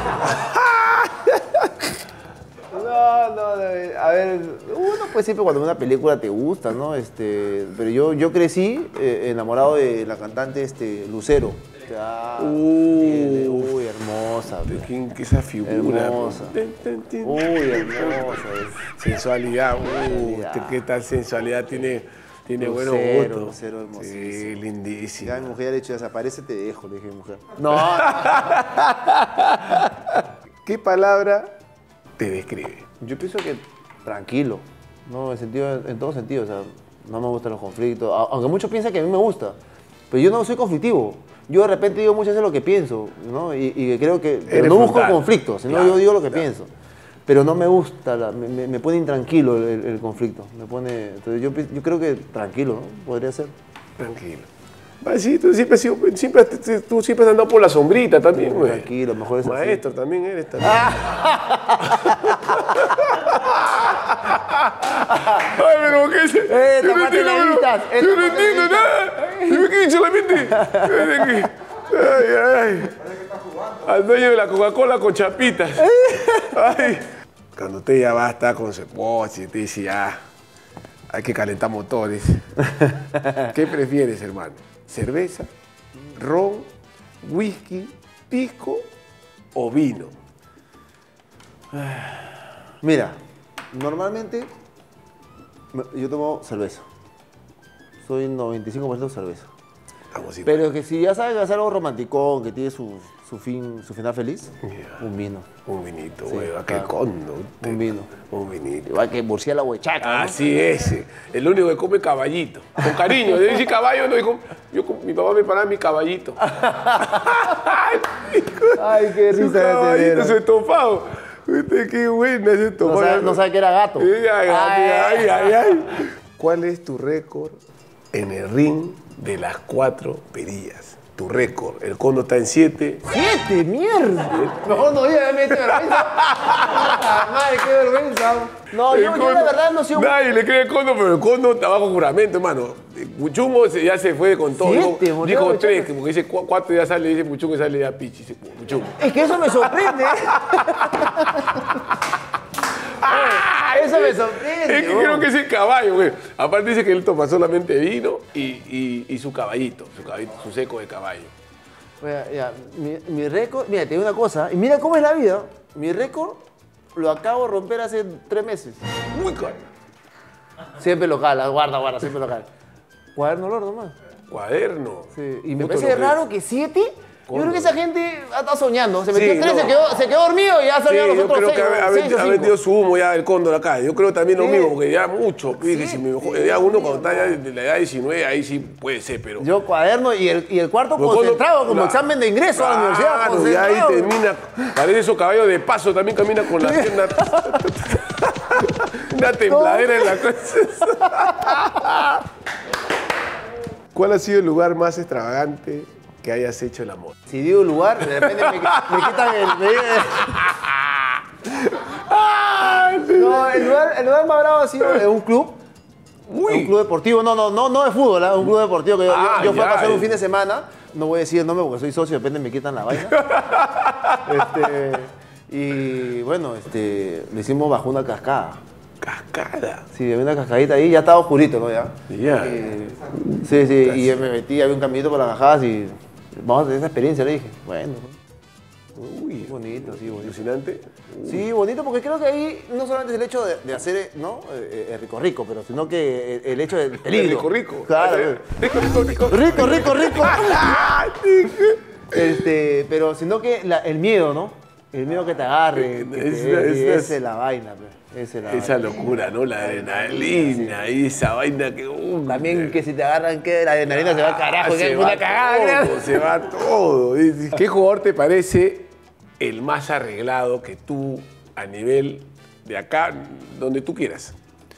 No, a ver, uno pues siempre cuando una película te gusta, ¿no? Pero yo crecí enamorado de la cantante Lucero, Claro. Uy, hermosa. ¿quién que esa figura? Hermosa. Uy, hermosa. Sensualidad, ¿qué tal sensualidad tiene buenos Lucero, gustos? Lucero hermosa. Sí, lindísima. Ya mi mujer le ha dicho, desaparece, te dejo, le dije a mi mujer. No. ¿Qué palabra te describe? Yo pienso que tranquilo, ¿no? En todo sentido, o sea, no me gustan los conflictos, aunque muchos piensan que a mí me gusta, pero yo no soy conflictivo. Yo de repente digo muchas veces lo que pienso, ¿no? Y creo que pero no busco conflictos, sino yo digo lo que pienso. Pero no me gusta, me pone intranquilo el conflicto. Entonces yo creo que tranquilo, ¿no? Podría ser. Tranquilo. Sí, tú siempre has andado por la sombrita también, güey. Tranquilo, mejor es Maestro así. también eres también. Ay, pero ¿qué es? Yo no entiendo, yo no entiendo nada. Yo me quedé solamente. Ay. Al dueño de la Coca-Cola con chapitas. Ay. Cuando usted ya va a estar con su esposa y te dice ya, hay que calentar motores. ¿Qué prefieres, hermano? ¿Cerveza, ron, whisky, pisco o vino? Mira, normalmente yo tomo cerveza. Soy 95% cerveza. Pero que si ya sabes que hacer algo romanticón, que tiene su final feliz, un vino. Un vinito, Sí, güey, claro. qué condo. Un vino. Un vinito. Igual que murciélago de chaca, ¿no? Así es. El único que come caballito. Con cariño. Yo decía caballo, no dijo. Mi papá me paraba mi caballito. Ay, qué Su risa de caballito, tener. su estofado. Usted, qué buena ese estofado. No sabe que era gato. Ay. ¿Cuál es tu récord en el ring de las 4 perillas? Tu récord. El condo está en 7. ¡7! ¡Mierda! Mejor no diga, me vergüenza. Madre, qué vergüenza. No, yo la verdad no soy un... Nadie le cree el condo, pero el condo está bajo juramento, hermano. Puchungo ya se fue con todo. 7, dijo 3, porque dice 4 ya sale, dice Puchungo y sale ya Pichi. Dice Puchungo. Es que eso me sorprende. Eso me sorprende. Es que creo que es el caballo, güey. Aparte dice que él toma solamente vino y su caballito, su seco de caballo. Ya, mi récord, mira, te digo una cosa, y mira cómo es la vida. Mi récord lo acabo de romper hace 3 meses. Muy caro. Siempre local, guarda, siempre local. Cuaderno olor nomás. Cuaderno. Sí. Y me Puto parece lo raro que 7. Yo creo que esa gente está soñando. Se metió Sí, 3, no. se quedó dormido y ya Sí, salieron los yo otros creo 6. que ha vendido su humo ya el cóndor acá. Yo creo también lo Sí. mismo, porque ya mucho. Dije, Sí, ya uno cuando está ya de la edad de 19, ahí sí puede ser, pero... Yo cuaderno y el cuarto Pero concentrado, cuando- como examen de ingreso a la universidad. Claro, y ahí Concentrado. termina. Parece esos caballos de paso, también camina con la pierna. Una tembladera en la cosa. ¿Cuál ha sido el lugar más extravagante que hayas hecho el amor? Si digo lugar, de repente me quitan el... No, el lugar más bravo ha sido un club. Uy. Un club deportivo, no de fútbol, un club deportivo que yo fui a ya, pasar un fin de semana. No voy a decir el nombre porque soy socio, de repente me quitan la vaina. Y bueno, lo hicimos bajo una cascada. Cascada. Sí, había una cascadita ahí, ya estaba oscurito, ¿no? Ya. Ya. Sí, y yo me metí, había un caminito por las cajadas y vamos a tener esa experiencia, le dije. Bueno, Uy, bonito, sí, bonito. alucinante. Sí, bonito, porque creo que ahí no solamente es el hecho de hacer, ¿no? Rico, pero sino que el hecho del peligro. Rico. Claro. Rico. Pero sino que el miedo, ¿no? El miedo que te agarre, esa es la vaina, pues. Esa locura, ¿no? La adrenalina y esa vaina que... También que si te agarran, que la adrenalina se va al carajo, que se es va una cagada. todo, se va todo. ¿Qué jugador te parece el más arreglado que tú a nivel de acá, donde tú quieras?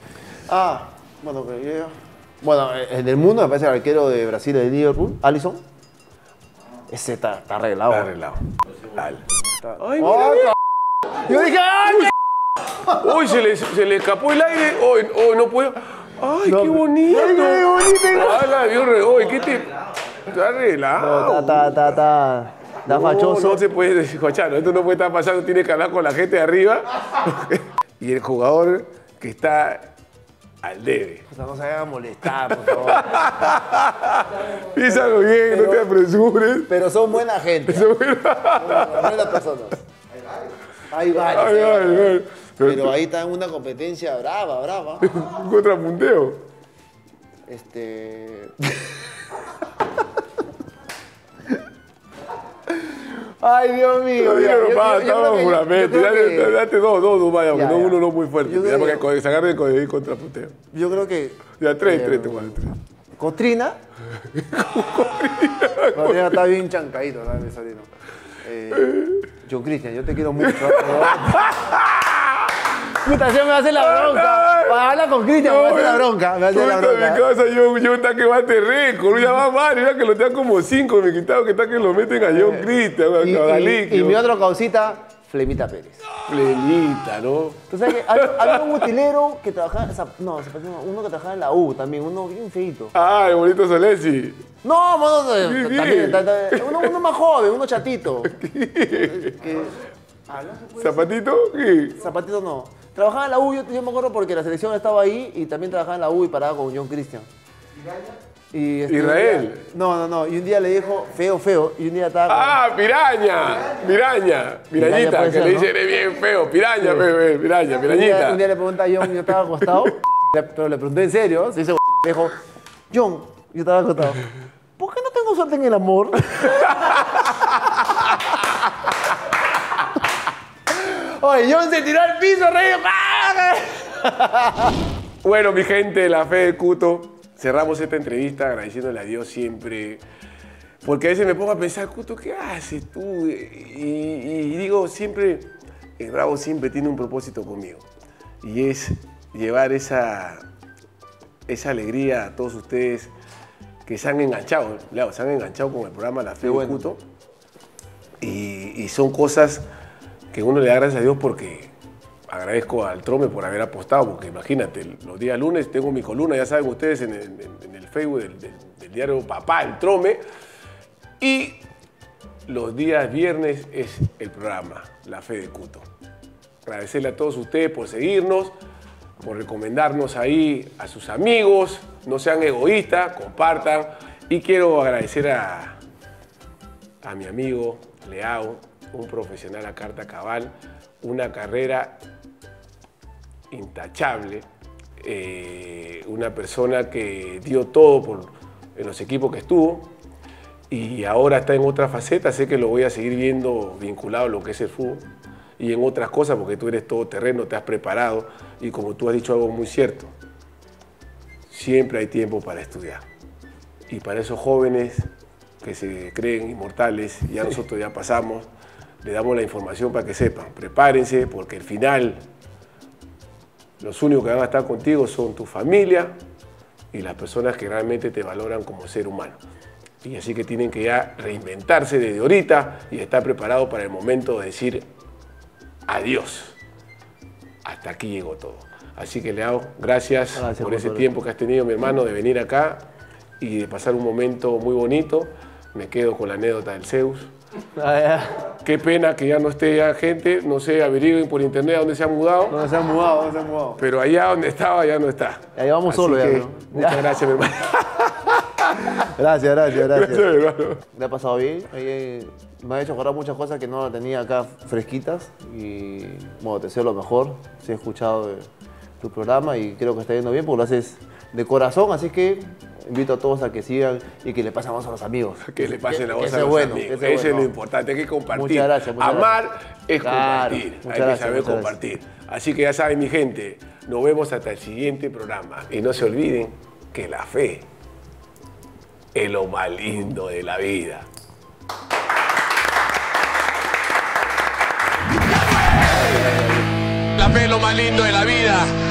Bueno, en el mundo me parece el arquero de Brasil, de Liverpool, Alisson. Ese está arreglado. Está arreglado. Dale. Ay, Oh, mira, Yo dije, ¡ay! Hoy se le escapó el aire. Hoy no puedo. ¡Ay, qué bonito! ¡Ay, qué bonito! ¡Hala, Dios hoy! ¿Qué te.? Está arreglado. Da fachoso. No se puede decir, Chano, esto no puede estar pasando, tiene que hablar con la gente de arriba. Y el jugador que está al debe. O sea, no se vayan a molestar, por favor. Piénsalo bien, no te apresures. Pero son buena gente. Son buenas personas. Hay varios. Ay. Pero ahí está en una competencia brava. Un contrapunteo. Ay, Dios mío. Estamos por la mente. Date dos, vaya, porque Ya. uno no muy fuerte. Yo Ya, creo porque se agarre el contrapunteo. Yo creo que Ya, tres, igual, tres. Cotrina. Cotrina está bien chancadito, ¿no? Mi sobrino. John Cristian, yo te quiero mucho. Puta, se me hace la bronca. Habla con Cristian, me hace la bronca. Me hace la Puta, bronca. mi casa, yo está que bate récord. Ya va Mario, ya que lo tengan como 5 me quitado, que está que lo meten a John Cristian, a Galiquio. Y mi otro causita, Flemita Pérez. Flemita, ¿no? Tú sabes que había un utilero que trabajaba, uno que trabajaba en la U también, uno bien feito. Ah, el bonito Solesi. No, bien. también, uno más joven, uno chatito. ¿Zapatito? ¿Qué? Zapatito no. Trabajaba en la U, yo me acuerdo porque la selección estaba ahí y también trabajaba en la U y paraba con John Cristian. ¿Israel? No. Y un día le dijo feo y un día estaba con... Ah, Pirañita, puede que ser, le ¿no? dice, eres bien feo, Piraña, Pirañita. Un día le pregunta a John, yo estaba acostado, pero le pregunté en serio, se dice, le dijo, John, yo estaba acostado, ¿por qué no tengo suerte en el amor? Oye, John se tiró al piso, rey. Bueno, mi gente, la fe de Cuto, cerramos esta entrevista agradeciéndole a Dios siempre. Porque a veces me pongo a pensar, Cuto, ¿qué haces tú? Y digo, siempre, el Bravo siempre tiene un propósito conmigo. Y es llevar esa alegría a todos ustedes que se han enganchado, Leo, se han enganchado con el programa La Fe de Cuto. Y son cosas que uno le da gracias a Dios porque agradezco al Trome por haber apostado, porque imagínate, los días lunes tengo mi columna, ya saben ustedes, en el Facebook del diario Papá, el Trome, y los días viernes es el programa La Fe de Cuto. Agradecerle a todos ustedes por seguirnos, por recomendarnos ahí a sus amigos, no sean egoístas, compartan, y quiero agradecer a mi amigo Leao, un profesional a carta cabal, una carrera intachable, una persona que dio todo en los equipos que estuvo y ahora está en otra faceta, sé que lo voy a seguir viendo vinculado a lo que es el fútbol y en otras cosas porque tú eres todoterreno, te has preparado y como tú has dicho algo muy cierto, siempre hay tiempo para estudiar y para esos jóvenes que se creen inmortales, ya nosotros ya pasamos, le damos la información para que sepan, prepárense porque al final los únicos que van a estar contigo son tu familia y las personas que realmente te valoran como ser humano. Y así que tienen que ya reinventarse desde ahorita y estar preparados para el momento de decir adiós. Hasta aquí llegó todo. Así que Leao, gracias por ese tiempo que has tenido, mi hermano, de venir acá y de pasar un momento muy bonito. Me quedo con la anécdota del Zeus. Qué pena que ya no esté ya gente, no sé, averigüen por internet a dónde se han mudado. No se han mudado. Pero allá donde estaba ya no está. Ya vamos solo ya, ¿no? Muchas gracias, mi hermano. Gracias. Gracias, mi hermano. Me ha pasado bien. Me ha hecho acordar muchas cosas que no las tenía acá fresquitas. Y bueno, te deseo lo mejor. Sí he escuchado tu programa y creo que está yendo bien porque lo haces de corazón. Así que invito a todos a que sigan y que le pasemos a los amigos. Que le pasen la voz a es los bueno, amigos. ese es Eso es bueno. lo importante, hay que compartir. Muchas gracias. Amar es Claro, compartir, muchas hay que gracias, saber muchas compartir. Así que ya saben, mi gente, nos vemos hasta el siguiente programa. Y no se olviden que la fe es lo más lindo de la vida. La fe es lo más lindo de la vida.